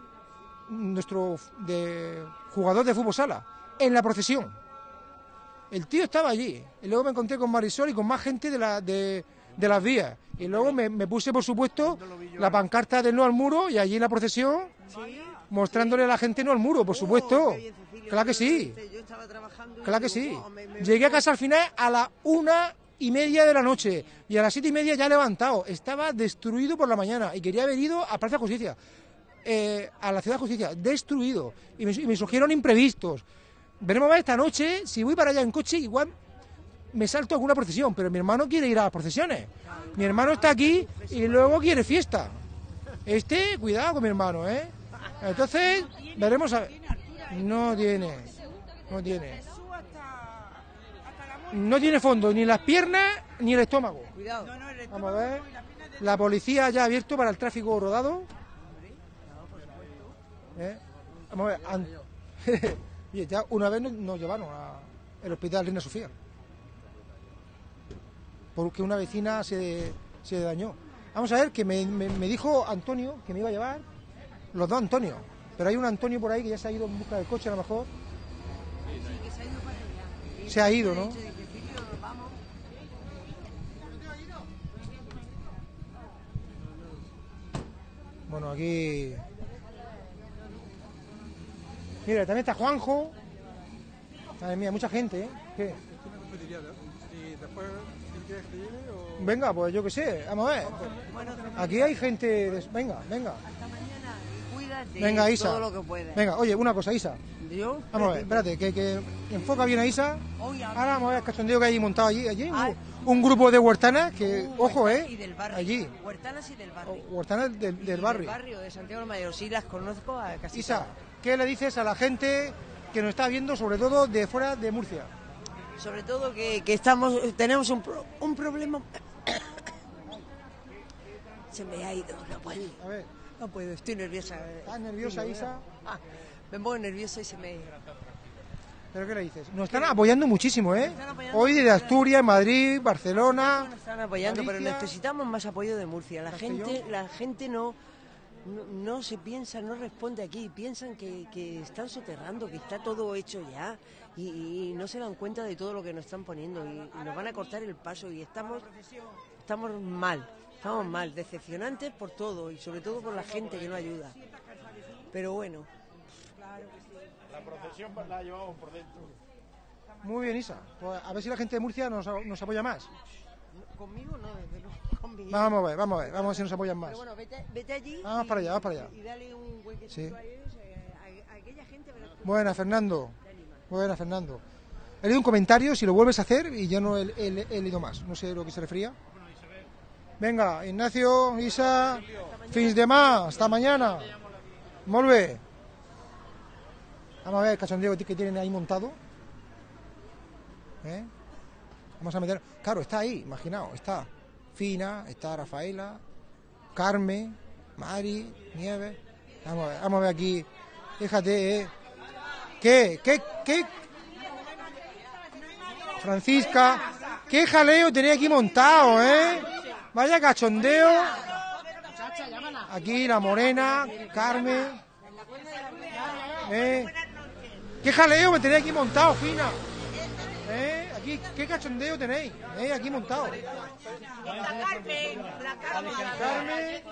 nuestro de, jugador de fútbol sala, en la procesión. El tío estaba allí. Y luego me encontré con Marisol y con más gente de la de, de las vías. Y luego me, me puse, por supuesto, la pancarta del no al muro y allí en la procesión, mostrándole a la gente no al muro, por supuesto. Claro que sí. Claro que sí. Llegué a casa al final a las una y media de la noche y a las siete y media ya levantado. Estaba destruido por la mañana y quería haber ido a Plaza Justicia, eh, a la Ciudad de Justicia, destruido. Y me, y me surgieron imprevistos. Veremos a ver esta noche, si voy para allá en coche, igual me salto alguna procesión, pero mi hermano quiere ir a las procesiones. Mi hermano está aquí y luego quiere fiesta. Este, cuidado con mi hermano, ¿eh? Entonces, veremos a ver. No tiene, no tiene. No tiene fondo, ni las piernas ni el estómago. Cuidado. Vamos a ver. La policía ya ha abierto para el tráfico rodado. ¿Eh? Vamos a ver. An... Y ya una vez nos, nos llevaron al hospital Reina Sofía. Porque una vecina se, se dañó. Vamos a ver, que me, me, me dijo Antonio que me iba a llevar, los dos Antonio, pero hay un Antonio por ahí que ya se ha ido en busca del coche a lo mejor. Se ha ido, ¿no? Bueno, aquí... Mira, también está Juanjo. Madre mía, mucha gente, ¿eh? ¿Qué? Venga, pues yo qué sé, vamos a ver. Aquí hay gente... De... Venga, venga. Venga, Isa. Todo lo que puedes. Venga, oye, una cosa, Isa. ¿Yo? Vamos a ver, espérate, que, que enfoca bien a Isa. Ahora vamos a ver el cachondeo que hay montado allí. Allí Ah. un, un grupo de huertanas que, ojo, ¿eh? Y del barrio. Allí. Huertanas y del barrio. Huertanas del, Y del barrio. Del barrio de Santiago del Mayor. Sí, las conozco a casi Isa, todas. ¿qué le dices a la gente que nos está viendo, sobre todo de fuera de Murcia? Sobre todo que, que estamos, tenemos un, pro- un problema. Se me ha ido, no puedo. A ver, No puedo, estoy nerviosa. ¿estás nerviosa, Isa? Ah, me pongo nerviosa y se me... ¿Pero qué le dices? Nos están apoyando muchísimo, ¿eh? están apoyando. Hoy desde Asturias, Madrid, Barcelona... Nos están apoyando, pero Galicia. necesitamos más apoyo de Murcia. La Castellón. gente, la gente no, no, no se piensa, no responde aquí. Piensan que, que están soterrando, que está todo hecho ya. Y, y no se dan cuenta de todo lo que nos están poniendo. Y, y nos van a cortar el paso. Y estamos, estamos mal, estamos mal. Decepcionantes por todo y sobre todo por la gente que no ayuda. Pero bueno. La procesión la llevamos por dentro. Muy bien, Isa. Pues a ver si la gente de Murcia nos, nos apoya más. Conmigo no, desde luego. Conmigo. Vamos a ver, vamos a ver, vamos a ver si nos apoyan más. Pero bueno, vete, vete allí. Vamos y- para allá, vamos para allá. Y dale un huequecito Sí. a ellos, eh, a, a aquella gente. Pero... Buena, Fernando. Buena, Fernando. He leído un comentario, si lo vuelves a hacer, y ya no he, he- he leído más. No sé a lo que se refería. Venga, Ignacio, Isa, fins de más, hasta mañana. Molt bé. Vamos a ver el cachondeo que tienen ahí montado. ¿Eh? Vamos a meter... Claro, está ahí, imaginaos, está Fina, está Rafaela, Carmen, Mari, Nieves. Vamos a ver, vamos a ver aquí. Fíjate, ¿eh? ¿Qué? ¿Qué? ¿Qué? Francisca, qué jaleo tenía aquí montado, ¿eh? Vaya cachondeo. Aquí la morena, Carmen. ¿Eh? Qué jaleo me tenía aquí montado, Fina. ¿Eh? Aquí, qué cachondeo tenéis, ¿eh? Aquí montado. Carmen.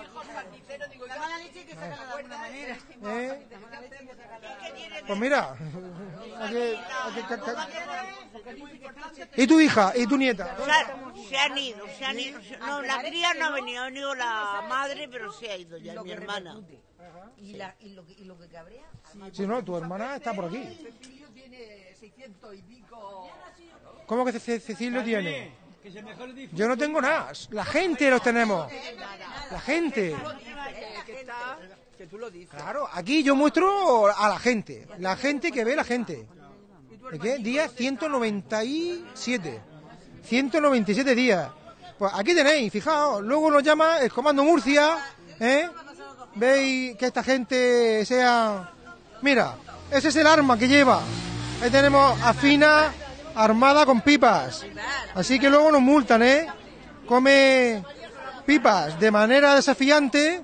¿Eh? Pues mira, aquí- aquí- ca- ca- ¿y tu hija? ¿Y tu nieta? Se, ha- se han ido, se han ido. se- No, la cría no ha venido, ha venido la madre, pero se ha ido ya, mi hermana. Y, la, y, lo que, y lo que cabrea... Si no, tu hermana está por aquí. Cecilio tiene seiscientos y pico... ¿Cómo que Ce- Cecilio tiene? Yo no tengo nada. La gente los tenemos. La gente. Que tú lo dices. Claro, aquí yo muestro a la gente. La gente que ve la gente. ¿De qué? Día ciento noventa y siete. ciento noventa y siete días. Pues aquí tenéis, fijaos. Luego nos llama el Comando Murcia. ¿Eh? ¿Veis que esta gente sea... Mira, ese es el arma que lleva. Ahí tenemos a Fina armada con pipas. Así que luego nos multan, ¿eh? Come pipas de manera desafiante.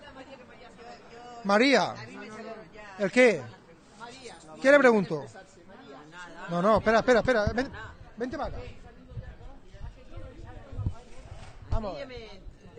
María. ¿El qué? ¿Qué le pregunto? No, no, espera, espera, espera. Ven- vente para acá. Vamos a ver.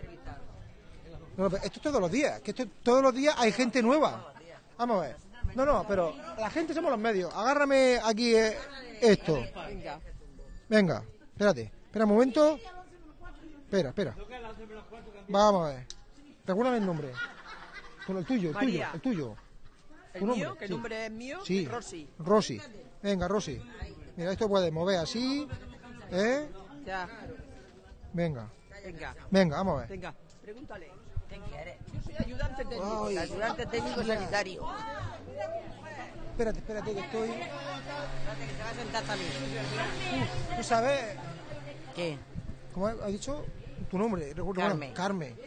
No, pero esto es todos los días, que esto todos los días hay gente nueva. Vamos a ver. No, no, pero la gente somos los medios. Agárrame aquí eh, esto. Venga. Venga, espérate. Espera un momento. Espera, espera. Vamos a ver. Recuérdame el nombre. Con el tuyo, el tuyo, María. el tuyo. ¿El ¿Tu mío? nombre? ¿Que el Sí. nombre es mío? Sí. Rosy. Rosy. Venga, Rosy. Mira, esto puede mover así. ¿Eh? Ya. Venga. Venga. Venga, vamos a ver. Venga. Pregúntale. ¿Qué quieres? Yo soy ayudante técnico. Ay. Ayudante técnico sanitario. Espérate, espérate, que estoy. Espérate que te vas a sentar también. ¿Tú sabes ¿Qué? cómo has dicho tu nombre? Recuerdo, Carmen. bueno, Carmen.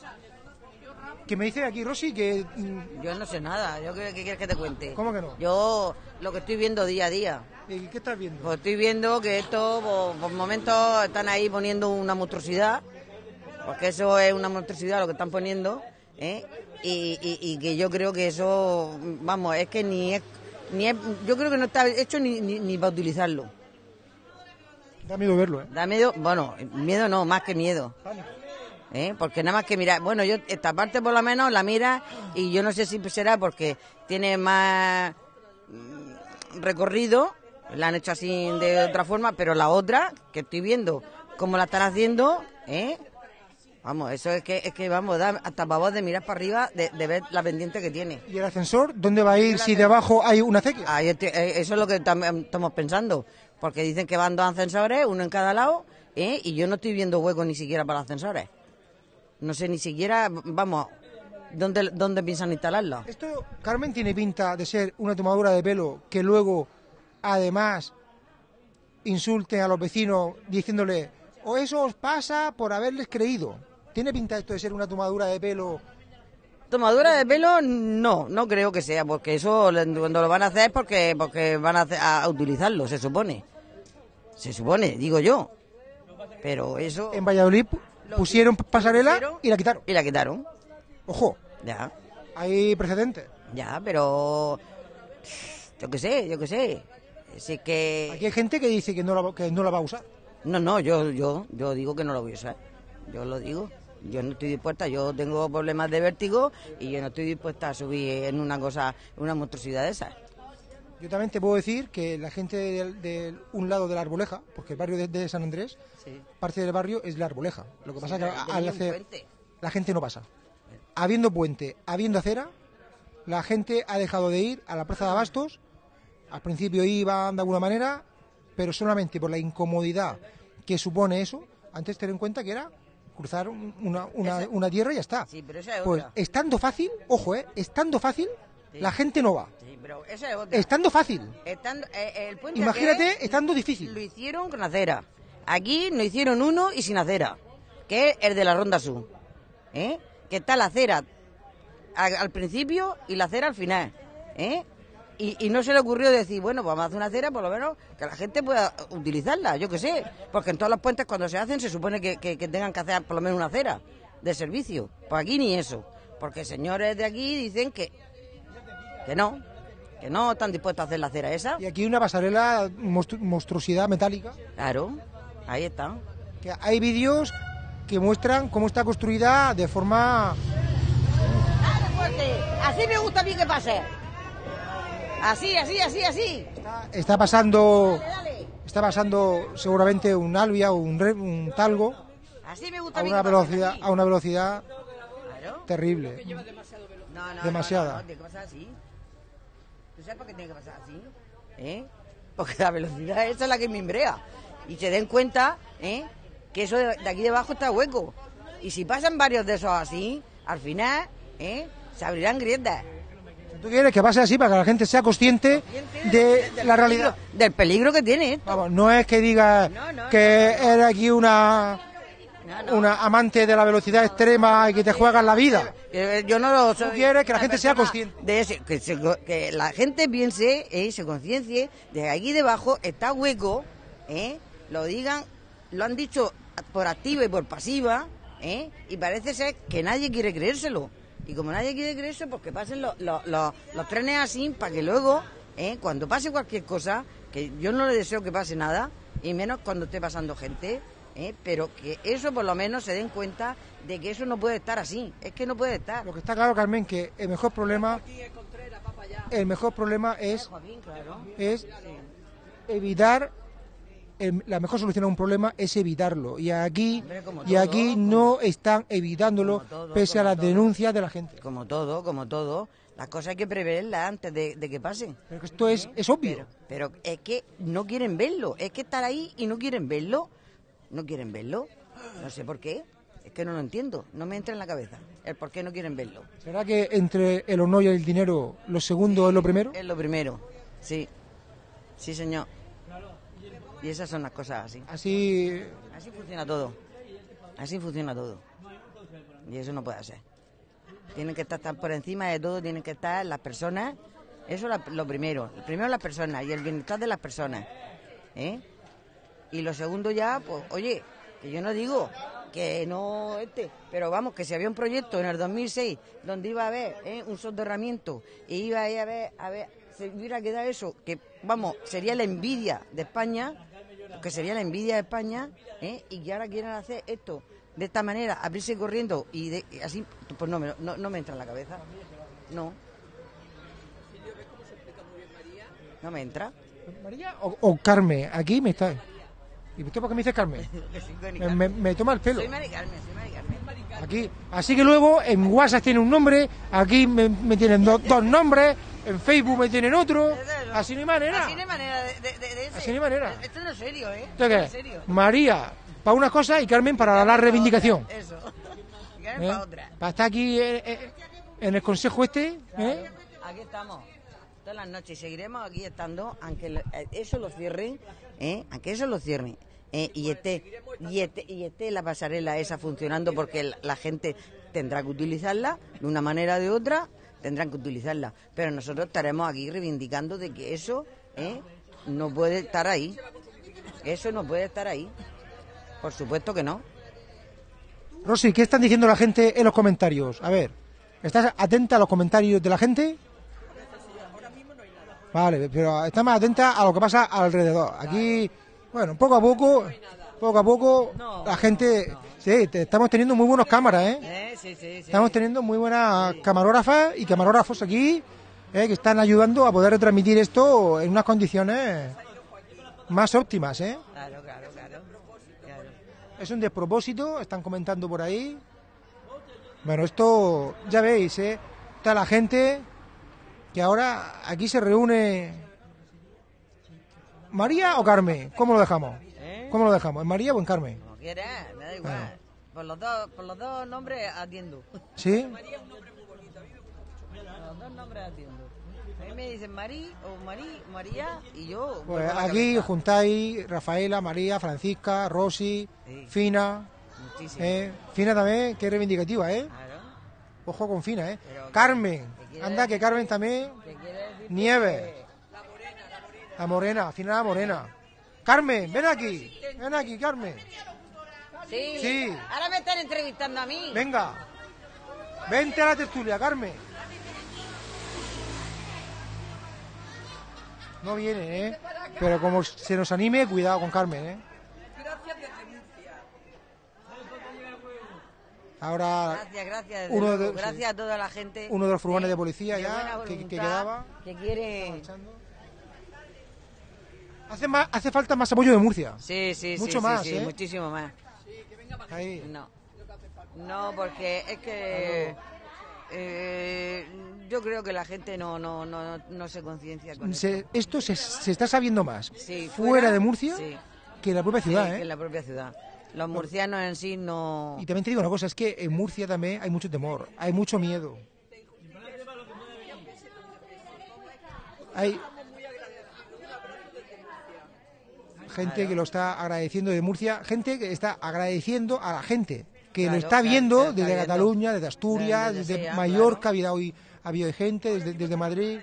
Que me dice aquí, Rosy, que. mm, Yo no sé nada. ¿Yo qué, qué quieres que te cuente? ¿Cómo que no? Yo lo que estoy viendo día a día. ¿Y qué estás viendo? Pues estoy viendo que esto, por, por momentos, están ahí poniendo una monstruosidad, porque eso es una monstruosidad lo que están poniendo, ¿eh? y, y, y que yo creo que eso, vamos, es que ni es, ni es yo creo que no está hecho ni, ni, ni para utilizarlo. Da miedo verlo, ¿eh? Da miedo, bueno, miedo no, más que miedo. ¿Eh? Porque nada más que mirar, bueno, yo esta parte por lo menos la mira y yo no sé si será porque tiene más mm, recorrido, la han hecho así de otra forma, pero la otra que estoy viendo cómo la están haciendo, ¿eh? Vamos, eso es que, es que vamos, da hasta pavor de mirar para arriba, de, de ver la pendiente que tiene. ¿Y el ascensor dónde va a ir si debajo hay una acequia? Ahí estoy- eh, eso es lo que tam- estamos pensando, porque dicen que van dos ascensores, uno en cada lado, ¿eh? Y yo no estoy viendo hueco ni siquiera para los ascensores. No sé ni siquiera, vamos, ¿dónde, dónde piensan instalarlo? Esto, Carmen, tiene pinta de ser una tomadura de pelo que luego, además, insulten a los vecinos diciéndole, o eso os pasa por haberles creído. ¿Tiene pinta esto de ser una tomadura de pelo? Tomadura de pelo, no, no creo que sea, porque eso le- cuando lo van a hacer es porque, porque van a, hacer- a utilizarlo, se supone. Se supone, digo yo. Pero eso... En Valladolid pu- pusieron pasarela pusieron y la quitaron. Y la quitaron. Ojo, Ya, hay precedentes. ya, pero... Yo qué sé, yo qué sé. Si que... Aquí hay gente que dice que no la, que no la va a usar. No, no, yo, yo, yo digo que no lo voy a usar. Yo lo digo. Yo no estoy dispuesta, yo tengo problemas de vértigo y yo no estoy dispuesta a subir en una cosa, una monstruosidad de esas. Yo también te puedo decir que la gente del de un lado de la Arboleja, porque el barrio de, de San Andrés, Sí. parte del barrio es la Arboleja. Lo que pasa es que pero ahí al tenía un hacer puente. la gente no pasa. Habiendo puente, habiendo acera, la gente ha dejado de ir a la plaza de Abastos. Al principio iban de alguna manera, pero solamente por la incomodidad que supone eso. Antes ten en cuenta que era cruzar un- una, una, Esa- una tierra y ya está. Sí, pero esa es Pues otra. estando fácil, ojo, eh, estando fácil, Sí. la gente no va. Sí, pero esa es otra. Estando fácil. Estando- eh, el puente Imagínate aquel estando difícil. lo hicieron con acera. Aquí no hicieron uno y sin acera, que es el de la Ronda Sur. ¿Eh? Que está la acera al, al principio y la acera al final. ¿Eh? Y, y no se le ocurrió decir, bueno, pues vamos a hacer una acera por lo menos que la gente pueda utilizarla, yo qué sé. Porque en todos los puentes cuando se hacen se supone que, que- que tengan que hacer por lo menos una acera de servicio. Pues aquí ni eso. Porque señores de aquí dicen que, que no, que no están dispuestos a hacer la acera esa. Y aquí una pasarela monstru- monstruosidad metálica. Claro, ahí está. Que hay vídeos que muestran cómo está construida de forma... Así me gusta a mí que pase. Así, así, así, así. Está pasando... Está pasando seguramente un albia o un, re- un talgo Así me gusta a a mí una que pase, velocidad así. a una velocidad Claro. terrible. No, no, demasiada. No, no, tiene que pasar así. ¿Tú sabes por qué tiene que pasar así? ¿Eh? Porque la velocidad esa es la que me embrea. Y se den cuenta, ¿eh? Que eso de, de aquí debajo está hueco. Y si pasan varios de esos así, al final, ¿eh? Se abrirán grietas. Tú quieres que pase así para que la gente sea consciente de la realidad. Del peligro que tiene esto. Vamos, no es que diga No, no, que eres aquí una No, no. una amante de la velocidad extrema y que te juegas la vida. Eh, Yo no lo soy. Tú quieres que la una gente sea persona consciente. De ese- que, se- que la gente piense y se conciencie de que aquí debajo está hueco, ¿eh? Lo digan, lo han dicho por activa y por pasiva, ¿eh? Y parece ser que nadie quiere creérselo. Y como nadie quiere creerse, pues que pasen los, los, los, los trenes así para que luego, ¿eh? Cuando pase cualquier cosa, que yo no le deseo que pase nada, y menos cuando esté pasando gente, ¿eh? Pero que eso por lo menos se den cuenta de que eso no puede estar así, es que no puede estar. Lo que está claro, Carmen, que el mejor problema, el mejor problema es, es evitar, el- la mejor solución a un problema es evitarlo. Y aquí, y aquí no están evitándolo, pese a las denuncias de la gente. Como todo, como todo, las cosas hay que preverlas antes de, de que pasen. Pero que esto es, es obvio. Pero, pero es que no quieren verlo, es que estar ahí y no quieren verlo, no quieren verlo, no sé por qué, es que no lo entiendo, no me entra en la cabeza el por qué no quieren verlo. ¿Será que entre el honor y el dinero, lo segundo es lo primero? Es lo primero, sí, sí señor. Y esas son las cosas así. Así, Así funciona todo, así funciona todo. Y eso no puede ser. Tienen que estar tan por encima de todo, tienen que estar las personas, eso es la- lo primero. El primero las personas y el bienestar de las personas, ¿eh? Y lo segundo ya, pues, oye, que yo no digo que no este, pero vamos, que si había un proyecto en el dos mil seis donde iba a haber ¿eh? un soterramiento y iba a, ir a ver, a ver, se hubiera quedado eso, que vamos, sería la envidia de España, que sería la envidia de España, ¿eh? Y que ahora quieren hacer esto de esta manera, abrirse corriendo y, de, y así, pues no me, no, no me entra en la cabeza, no. No me entra. María o, o Carmen, aquí me está... ¿Y usted por qué me dice Carmen? Que soy Mari Me, Carmen. me- me toma el pelo. Soy Mari Carmen, soy Mari Carmen. Aquí. Así que luego en WhatsApp tiene un nombre, aquí me, me tienen do- dos nombres, en Facebook me tienen otro, así no hay manera. Así no hay manera de, de, de, de ese. Así no hay manera. Esto no es serio, ¿eh? ¿Esto qué No es es? serio. María para una cosa y Carmen para la reivindicación. Eso. Y Carmen ¿Eh? para otra. Para estar aquí eh, eh, en el consejo este, ¿eh? Aquí estamos. Todas las noches y seguiremos aquí estando, aunque lo- eh, eso lo cierren, ¿eh? Aunque eso lo cierren. ¿eh? Y esté, y esté, y esté la pasarela esa funcionando porque la, la gente tendrá que utilizarla de una manera o de otra, tendrán que utilizarla. Pero nosotros estaremos aquí reivindicando de que eso ¿eh? no puede estar ahí. Eso no puede estar ahí. Por supuesto que no. Rosy, ¿qué están diciendo la gente en los comentarios? A ver, ¿estás atenta a los comentarios de la gente? Vale, pero está más atenta a lo que pasa alrededor. Aquí, bueno, poco a poco, poco a poco, la gente... Sí, te- estamos teniendo muy buenas cámaras, ¿eh? ¿Eh? Sí, sí, sí. Estamos teniendo muy buenas camarógrafas y camarógrafos aquí, ¿eh? Que están ayudando a poder retransmitir esto en unas condiciones más óptimas, ¿eh? Claro, claro, claro. claro. Es un despropósito, están comentando por ahí. Bueno, esto ya veis, ¿eh? Está la gente que ahora aquí se reúne. ¿María o Carmen? ¿Cómo lo dejamos? ¿Eh? ¿Cómo lo dejamos? ¿En María o en Carmen? Como quieras, me da igual. Ah. Por los dos, por los dos nombres atiendo. ¿Sí? Por los dos nombres atiendo. A mí me dicen Marí o Marí, María y yo. Pues vuelvo la aquí cabeza. juntáis Rafaela, María, Francisca, Rosy, Sí. Fina. Muchísimo. ¿eh? Fina también, que es reivindicativa, ¿eh? Claro. Ojo con Fina, ¿eh? Pero, Carmen, ¿qué quiere anda que decir? Carmen también. ¿Qué quiere decir? Nieves. La morena, Fina la morena. Carmen, ven aquí. Ven aquí, Carmen. Sí. Sí. Ahora me están entrevistando a mí. Venga. Vente a la tertulia, Carmen. No viene, ¿eh? Pero como se nos anime, cuidado con Carmen, ¿eh? Ahora Gracias, gracias. desde uno de- luego. sí. Gracias a toda la gente. uno de los furgones ¿eh? de policía de ya, buena que- que voluntad, quedaba. Que quiere. Hace, más, hace falta más apoyo de Murcia. Sí, sí, sí. Mucho sí, más, sí, ¿eh? muchísimo más. Ahí. No. No, porque es que eh, yo creo que la gente no no no, no se conciencia con Se- esto. esto se, se está sabiendo más Sí, fuera, de Murcia sí, que en la propia sí, ciudad, que ¿eh? en la propia ciudad. Los murcianos en sí no. Y también te digo una cosa, es que en Murcia también hay mucho temor, hay mucho miedo. Hay gente que lo está agradeciendo de Murcia, gente que está agradeciendo a la gente que Claro, lo está claro, viendo claro, está desde viendo. Cataluña, desde Asturias, Desde- desde sea, Mallorca, claro. ha habido hoy ha habido gente, desde, desde Madrid.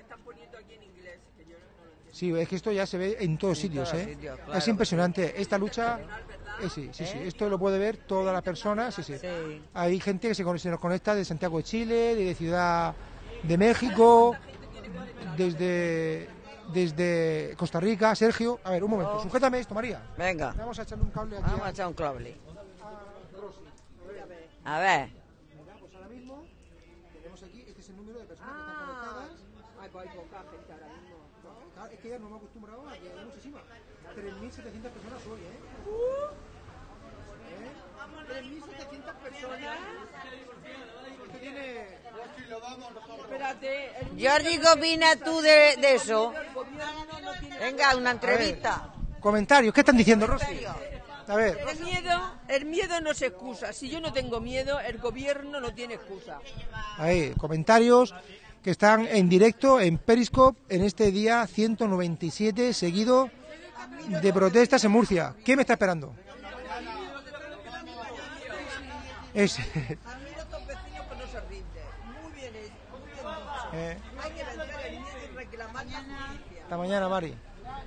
Sí, es que esto ya se ve en todos En sitios, todos ¿eh? sitios, claro es que impresionante. Esta lucha, eh, sí, sí, sí, ¿Eh? esto lo puede ver toda la persona, sí, sí. Sí. Hay gente que se, con- se nos conecta de Santiago de Chile, de Ciudad de México, desde desde Costa Rica, Sergio. A ver, un momento, Oh. sujétame esto, María. Venga. Vamos a echarle un cable aquí. Vamos a echar un cable. A ver. Mira, pues ahora mismo tenemos aquí, este es el número de personas que están conectadas. Ay, pues hay poca gente ahora mismo. Claro, es que ya no me he acostumbrado a que hay muchísimas. tres mil setecientas personas hoy, ¿eh? tres mil setecientas personas. Usted tiene... Espérate. el Jordi, ¿qué opinas tú de, de eso? gobierno no tiene- Venga, una entrevista. Comentarios, ¿qué están diciendo, Rosy? A ver, El miedo, el miedo no se excusa. Si yo no tengo miedo, el gobierno no tiene excusa. ahí, comentarios que están en directo en Periscope en este día ciento noventa y siete seguido de protestas en Murcia. ¿Qué me está esperando? Es... Admiro a estos vecinos que no se rinden. Muy bien hecho, muy bien dicho. Eh, Hay que vencer el miedo y reclamar la justicia. hasta mañana, Mari.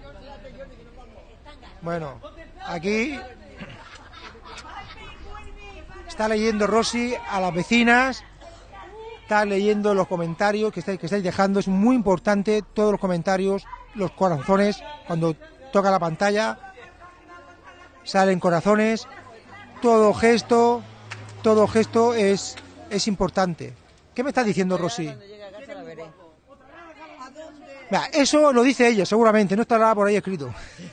Bueno, aquí está leyendo Rosy a las vecinas, está leyendo los comentarios que estáis, que estáis dejando. Es muy importante todos los comentarios, los corazones, cuando toca la pantalla, salen corazones, todo gesto, todo gesto es, es importante. ¿Qué me está diciendo Rosy? Mira, eso lo dice ella, seguramente, no estará por ahí escrito.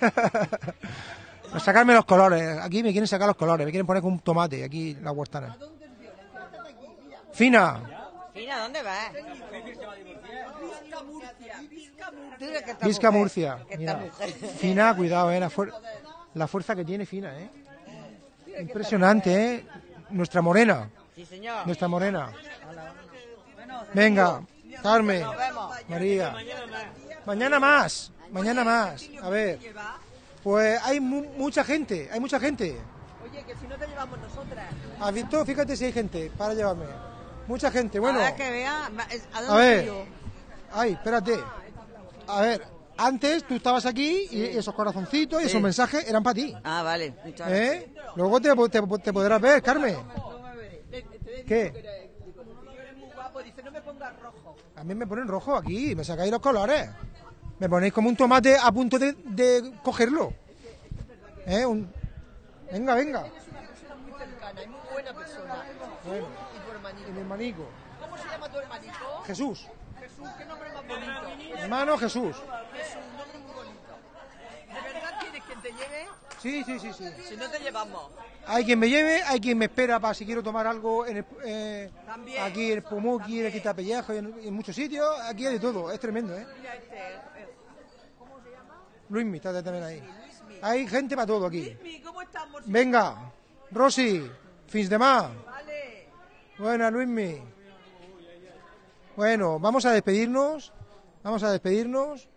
A sacarme los colores, aquí me quieren sacar los colores, me quieren poner con un tomate, aquí la huertana. Fina, Fina, ¿dónde vas? Visca Murcia, Visca Murcia. Tú eres que esta Visca mujer, Murcia. que esta Mira, mujer. Fina, cuidado, eh, la, fuer- la fuerza que tiene Fina, eh. Impresionante, eh. Nuestra morena, Sí, señor. nuestra morena. Venga, Carmen, Nos vemos. María. Mañana más, mañana más. A ver, pues hay mu- mucha gente, hay mucha gente. Oye, que si no te llevamos nosotras. ¿Has visto? Fíjate si hay gente para llevarme. Mucha gente, bueno. A ver que vea. va- es- ¿A A dónde ver. estoy yo? Ay, espérate. A ver, antes tú estabas aquí y esos corazoncitos y esos Sí. mensajes eran para ti. Ah, vale. Muchas ¿Eh? Luego te, te, te podrás ver, Carmen. ¿Qué? Eres muy guapo, dice, no me pongas rojo. A mí me ponen rojo aquí, me sacáis los colores. Me ponéis como un tomate a punto de, de cogerlo. ¿Eh? Un... Venga, venga. Eres una persona muy cercana y muy buena persona. Bueno, Y tu hermanito. y mi hermanico. ¿Cómo se llama tu hermanito? Jesús. Jesús, qué nombre más bonito. Hermano Jesús. Jesús, un nombre muy bonito. ¿De verdad quieres quien te lleve? Sí, sí, sí, sí. Si no te llevamos. Hay quien me lleve, hay quien me espera para si quiero tomar algo en el, eh, También. aquí en el Pumuki, en el Quitapellejo, y en, en muchos sitios. Aquí hay de todo, es tremendo, ¿eh? Mira este. eh, ¿Cómo se llama? Luismi está también ahí. Hay gente para todo aquí. Luismi, ¿cómo estamos? Venga, Rosy, fins de más. Vale. Buena, Luismi. Bueno, vamos a despedirnos. Vamos a despedirnos.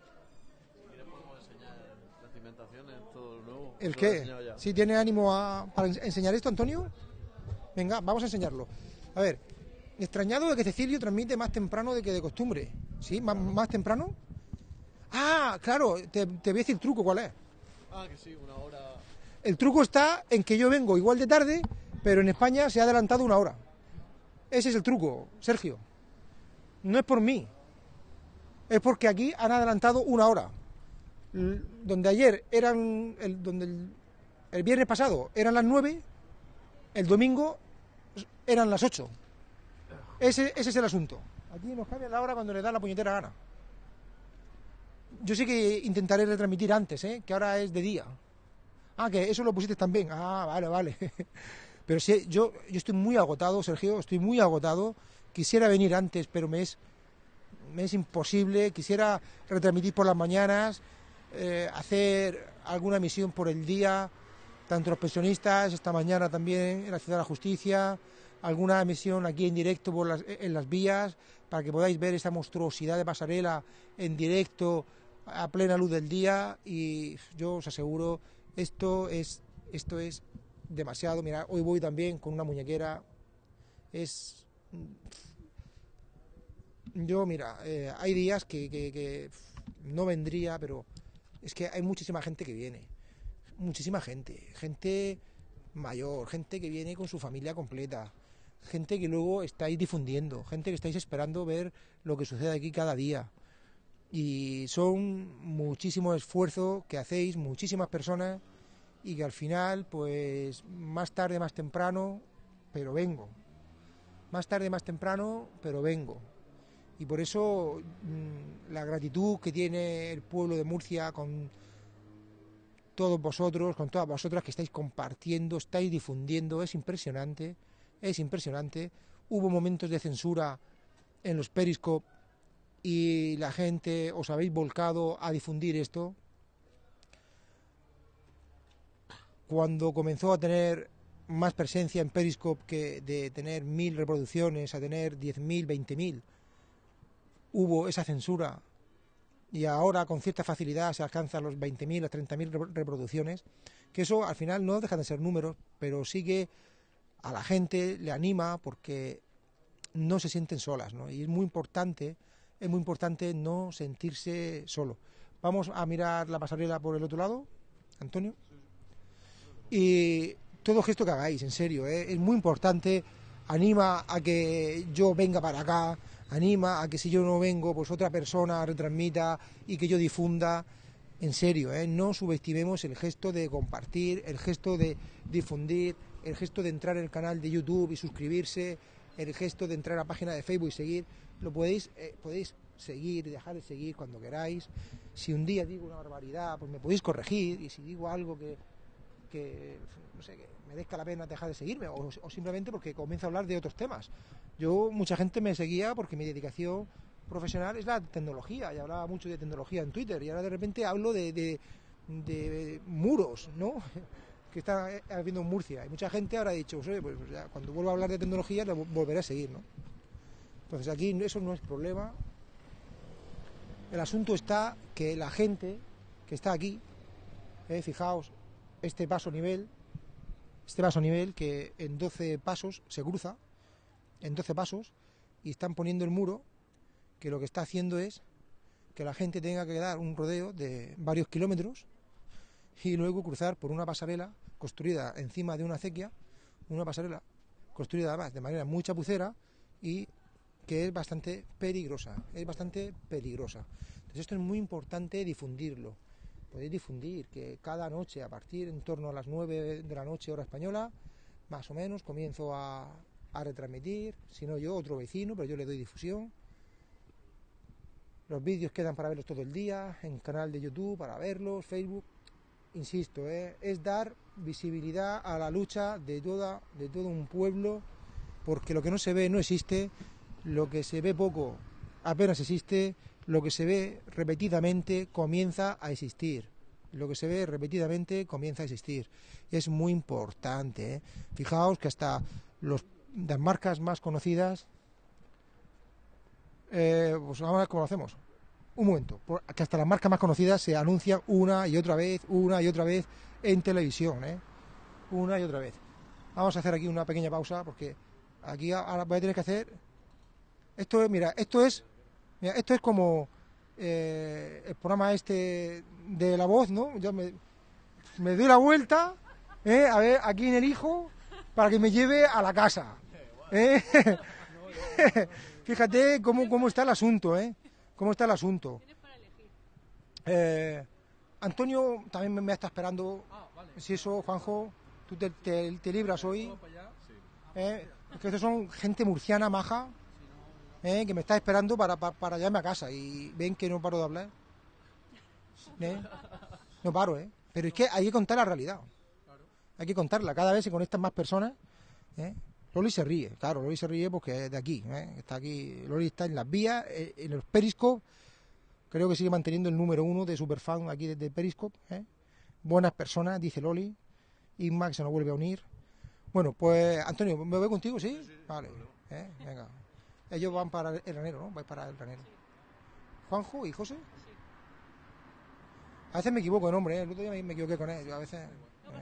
¿El qué? ¿Sí tiene ánimo a, para ens- enseñar esto, Antonio? Venga, vamos a enseñarlo. A ver, extrañado de que Cecilio transmite más temprano de que de costumbre. ¿Sí? ¿Más, más temprano? Ah, claro, te, te voy a decir el truco, ¿cuál es? Ah, que sí, una hora. El truco está en que yo vengo igual de tarde, pero en España se ha adelantado una hora. Ese es el truco, Sergio. No es por mí. Es porque aquí han adelantado una hora. L- Donde ayer eran, el, donde el, el viernes pasado eran las nueve, el domingo eran las ocho. Ese, ese es el asunto. Aquí nos cambia la hora cuando le da la puñetera gana. Yo sí que intentaré retransmitir antes, ¿eh? Que ahora es de día. Ah, que eso lo pusiste también. Ah, vale, vale. Pero sí, yo, yo estoy muy agotado, Sergio, estoy muy agotado. Quisiera venir antes, pero me es, me es imposible. Quisiera retransmitir por las mañanas, eh, hacer alguna emisión por el día, tanto los pensionistas, esta mañana también en la Ciudad de la Justicia, alguna emisión aquí en directo por las, en las vías, para que podáis ver esta monstruosidad de pasarela en directo a plena luz del día. Y yo os aseguro, esto es, esto es demasiado. Mira, hoy voy también con una muñequera. Es... Yo, mira, eh, hay días que, que, que no vendría, pero es que hay muchísima gente que viene. Muchísima gente. Gente mayor, gente que viene con su familia completa. Gente que luego estáis difundiendo. Gente que estáis esperando ver lo que sucede aquí cada día. Y son muchísimos esfuerzos que hacéis, muchísimas personas, y que al final, pues más tarde, más temprano, pero vengo. Más tarde, más temprano, pero vengo. Y por eso mmm, la gratitud que tiene el pueblo de Murcia con todos vosotros, con todas vosotras que estáis compartiendo, estáis difundiendo, es impresionante, es impresionante. Hubo momentos de censura en los Periscope y la gente os habéis volcado a difundir esto. Cuando comenzó a tener más presencia en Periscope, que de tener mil reproducciones a tener diez mil, veinte mil, hubo esa censura y ahora con cierta facilidad se alcanzan los veinte mil a treinta mil reproducciones, que eso al final no dejan de ser números, pero sí que a la gente le anima porque no se sienten solas, ¿no? Y es muy importante, es muy importante no sentirse solo. Vamos a mirar la pasarela por el otro lado, Antonio. Y todo gesto que hagáis, en serio, ¿eh? Es muy importante, anima a que yo venga para acá, anima a que si yo no vengo, pues otra persona retransmita y que yo difunda. En serio, ¿eh? No subestimemos el gesto de compartir, el gesto de difundir, el gesto de entrar en el canal de YouTube y suscribirse, el gesto de entrar a la página de Facebook y seguir. Lo podéis, eh, podéis seguir y dejar de seguir cuando queráis. Si un día digo una barbaridad, pues me podéis corregir, y si digo algo que, que no sé, que merezca la pena dejar de seguirme, o, o simplemente porque comienzo a hablar de otros temas. Yo, mucha gente me seguía porque mi dedicación profesional es la tecnología, y hablaba mucho de tecnología en Twitter, y ahora de repente hablo de, de, de muros, ¿no?, que está habiendo en Murcia, y mucha gente ahora ha dicho, pues, pues ya, cuando vuelva a hablar de tecnología le volveré a seguir, ¿no? Entonces aquí eso no es problema. El asunto está que la gente que está aquí, eh, fijaos, este paso nivel, este paso nivel que en doce pasos se cruza, en doce pasos, y están poniendo el muro, que lo que está haciendo es que la gente tenga que dar un rodeo de varios kilómetros y luego cruzar por una pasarela construida encima de una acequia, una pasarela construida además de manera muy chapucera y que es bastante peligrosa, es bastante peligrosa. Entonces esto es muy importante difundirlo. Podéis difundir que cada noche, a partir en torno a las nueve de la noche, hora española, más o menos, comienzo a, a retransmitir, si no yo, otro vecino, pero yo le doy difusión. Los vídeos quedan para verlos todo el día, en canal de YouTube, para verlos, Facebook. Insisto, ¿eh? es dar visibilidad a la lucha de, toda, de todo un pueblo, porque lo que no se ve no existe, lo que se ve poco apenas existe, lo que se ve repetidamente comienza a existir, lo que se ve repetidamente comienza a existir. Y es muy importante, ¿eh? Fijaos que hasta los, las marcas más conocidas, eh, pues vamos a ver cómo lo hacemos. Un momento, que hasta las marcas más conocidas se anuncian una y otra vez, una y otra vez en televisión, ¿eh? Una y otra vez. Vamos a hacer aquí una pequeña pausa porque aquí ahora voy a tener que hacer. Esto es, mira, esto es, mira, esto es como eh, el programa este de La Voz, ¿no? Yo me, me doy la vuelta, ¿eh? A ver, aquí en el hijo, para que me lleve a la casa, ¿eh? Fíjate cómo, cómo está el asunto, ¿eh? ¿Cómo está el asunto? Eh, Antonio también me, me está esperando. Si eso, Juanjo, tú te, te, te libras hoy. Eh, es que estos son gente murciana maja, eh, que me está esperando para, para, para llevarme a casa. Y ven que no paro de hablar. ¿Eh? No paro, ¿eh? Pero es que hay que contar la realidad. Hay que contarla. Cada vez se conectan más personas. ¿eh? Loli se ríe, claro, Loli se ríe porque es de aquí, ¿eh? Está aquí, Loli está en las vías, eh, en el Periscope, creo que sigue manteniendo el número uno de superfan aquí desde Periscope, ¿eh? Buenas personas, dice Loli, Inma que se nos vuelve a unir. Bueno, pues Antonio, ¿me voy contigo, sí? sí, sí vale, ¿eh? Venga. Ellos van para el granero, ¿no? Vais para el granero. ¿Juanjo y José? Sí. A veces me equivoco de nombre, ¿eh? El otro día me equivoqué con él, a veces... ¿eh?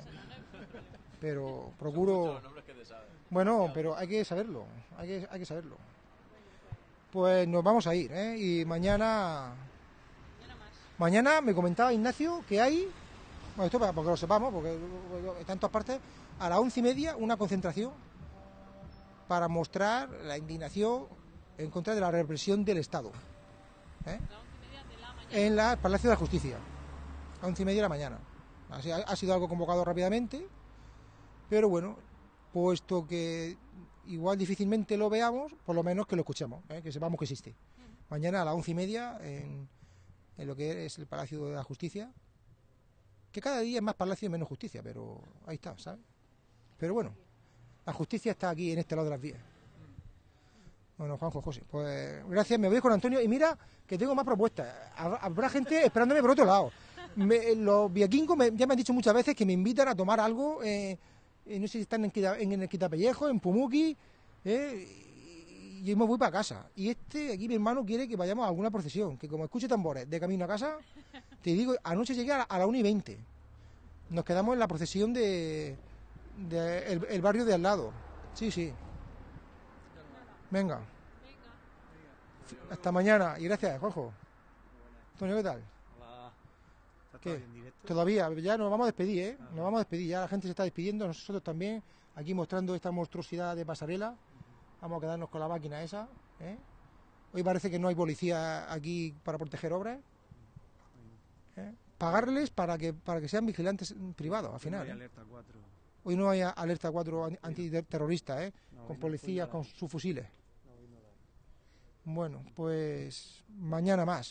Pero procuro... Bueno, pero hay que saberlo, hay que, hay que saberlo. Pues nos vamos a ir, ¿eh? Y mañana... Mañana me comentaba Ignacio que hay... Bueno, esto para que lo sepamos, porque está en todas partes. A las once y media una concentración para mostrar la indignación en contra de la represión del Estado. ¿Eh? en la Palacio de la Justicia, a once y media de la mañana. Así, ha, ha sido algo convocado rápidamente, pero bueno, puesto que igual difícilmente lo veamos, por lo menos que lo escuchemos, ¿eh? Que sepamos que existe. Mañana a las once y media en, en lo que es el Palacio de la Justicia, que cada día es más palacio y menos justicia, pero ahí está, ¿sabes? Pero bueno, la justicia está aquí en este lado de las vías. Bueno, Juanjo, José, pues gracias, me voy con Antonio y mira que tengo más propuestas. Habrá gente esperándome por otro lado. Me, los vikingos me, ya me han dicho muchas veces que me invitan a tomar algo, eh, eh, no sé si están en, en, en el Quitapellejo, en Pumuqui, eh, y yo me voy para casa. Y este, aquí mi hermano quiere que vayamos a alguna procesión, que como escuche tambores de camino a casa, te digo, anoche llegué a la, a la una y veinte. Nos quedamos en la procesión de, de el, el barrio de al lado. Sí, sí. Venga. Hasta mañana. Y gracias, Juanjo. Antonio, ¿qué tal? Hola. ¿Qué? Todavía, ya nos vamos a despedir, ¿eh? Nos vamos a despedir, ya la gente se está despidiendo, nosotros también, aquí mostrando esta monstruosidad de pasarela. Vamos a quedarnos con la máquina esa, ¿eh? Hoy parece que no hay policía aquí para proteger obras, ¿eh? Pagarles para que para que sean vigilantes privados, al final. Hoy no hay ¿eh? alerta cuatro. Hoy no hay alerta cuatro antiterrorista, ¿eh? No, con policías, no, con sus fusiles. No, bueno, pues mañana más.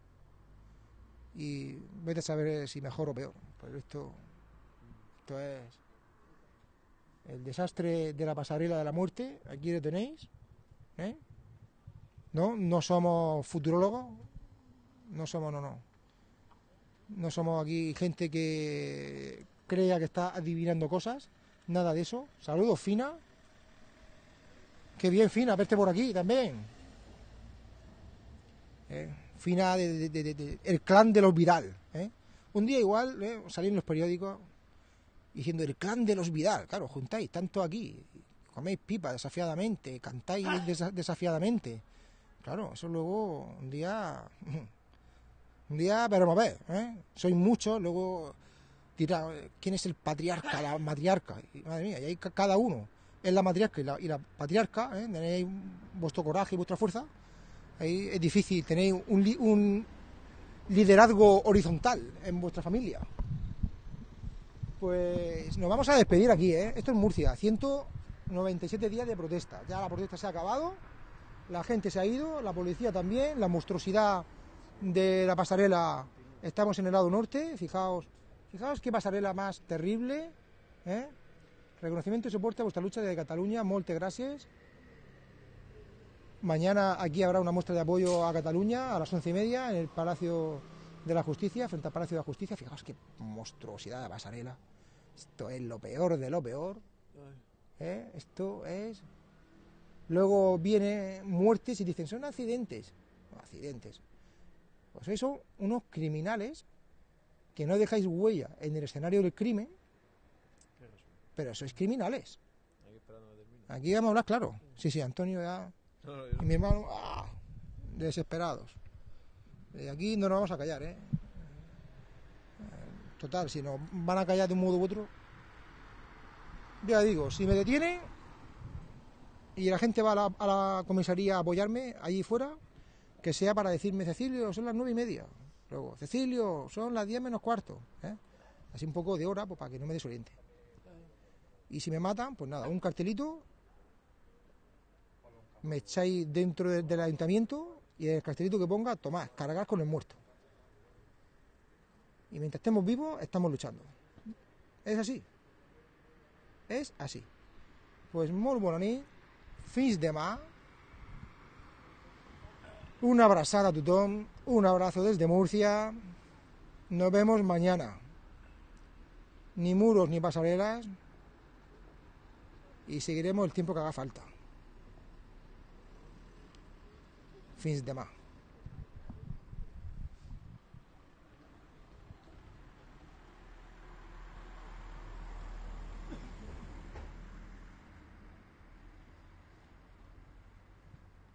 Y vete a saber si mejor o peor. Pues esto, esto es el desastre de la pasarela de la muerte. Aquí lo tenéis, ¿eh? No, no somos futurólogos, no somos, no, no. No somos aquí gente que crea que está adivinando cosas, nada de eso. Saludos, Fina. Qué bien, Fina, verte por aquí también. Eh, Fina, de, de, de, de, el clan de los Vidal. ¿eh? Un día igual eh, salí en los periódicos diciendo el clan de los Vidal. Claro, juntáis tanto aquí, coméis pipa desafiadamente, cantáis desa, desafiadamente. Claro, eso luego un día... Un día veremos a ver, ¿eh? Sois muchos, luego dirá, ¿quién es el patriarca, la matriarca? Y, madre mía, y ahí cada uno es la matriarca y la, y la patriarca, ¿eh? Tenéis vuestro coraje y vuestra fuerza. Ahí es difícil, tenéis un, un liderazgo horizontal en vuestra familia. Pues nos vamos a despedir aquí, ¿eh? Esto es Murcia, ciento noventa y siete días de protesta. Ya la protesta se ha acabado, la gente se ha ido, la policía también, la monstruosidad de la pasarela, estamos en el lado norte, fijaos, fijaos qué pasarela más terrible, ¿eh? Reconocimiento y soporte a vuestra lucha de Cataluña, molte gracias. Mañana aquí habrá una muestra de apoyo a Cataluña a las once y media en el Palacio de la Justicia, frente al Palacio de la Justicia. Fijaos qué monstruosidad de pasarela, esto es lo peor de lo peor, ¿eh? Esto es... Luego vienen muertes y dicen, son accidentes, no, accidentes. Pues sois son unos criminales que no dejáis huella en el escenario del crimen, pero sois criminales. Aquí vamos a hablar claro. Sí, sí, Antonio ya... Y mi hermano, ¡ah! Desesperados. Y aquí no nos vamos a callar, ¿eh? Total, si nos van a callar de un modo u otro... Ya digo, si me detienen y la gente va a la, a la comisaría a apoyarme allí fuera... que sea para decirme, Cecilio, son las nueve y media. Luego, Cecilio, son las diez menos cuarto. ¿eh? Así un poco de hora, pues para que no me desoriente. Y si me matan, pues nada, un cartelito, me echáis dentro de, del ayuntamiento y el cartelito que ponga, tomad, cargar con el muerto. Y mientras estemos vivos, estamos luchando. Es así. Es así. Pues molt bona nit, fins demà. Una abrazada a tothom, un abrazo desde Murcia, nos vemos mañana. Ni muros ni pasarelas y seguiremos el tiempo que haga falta. Fins demà.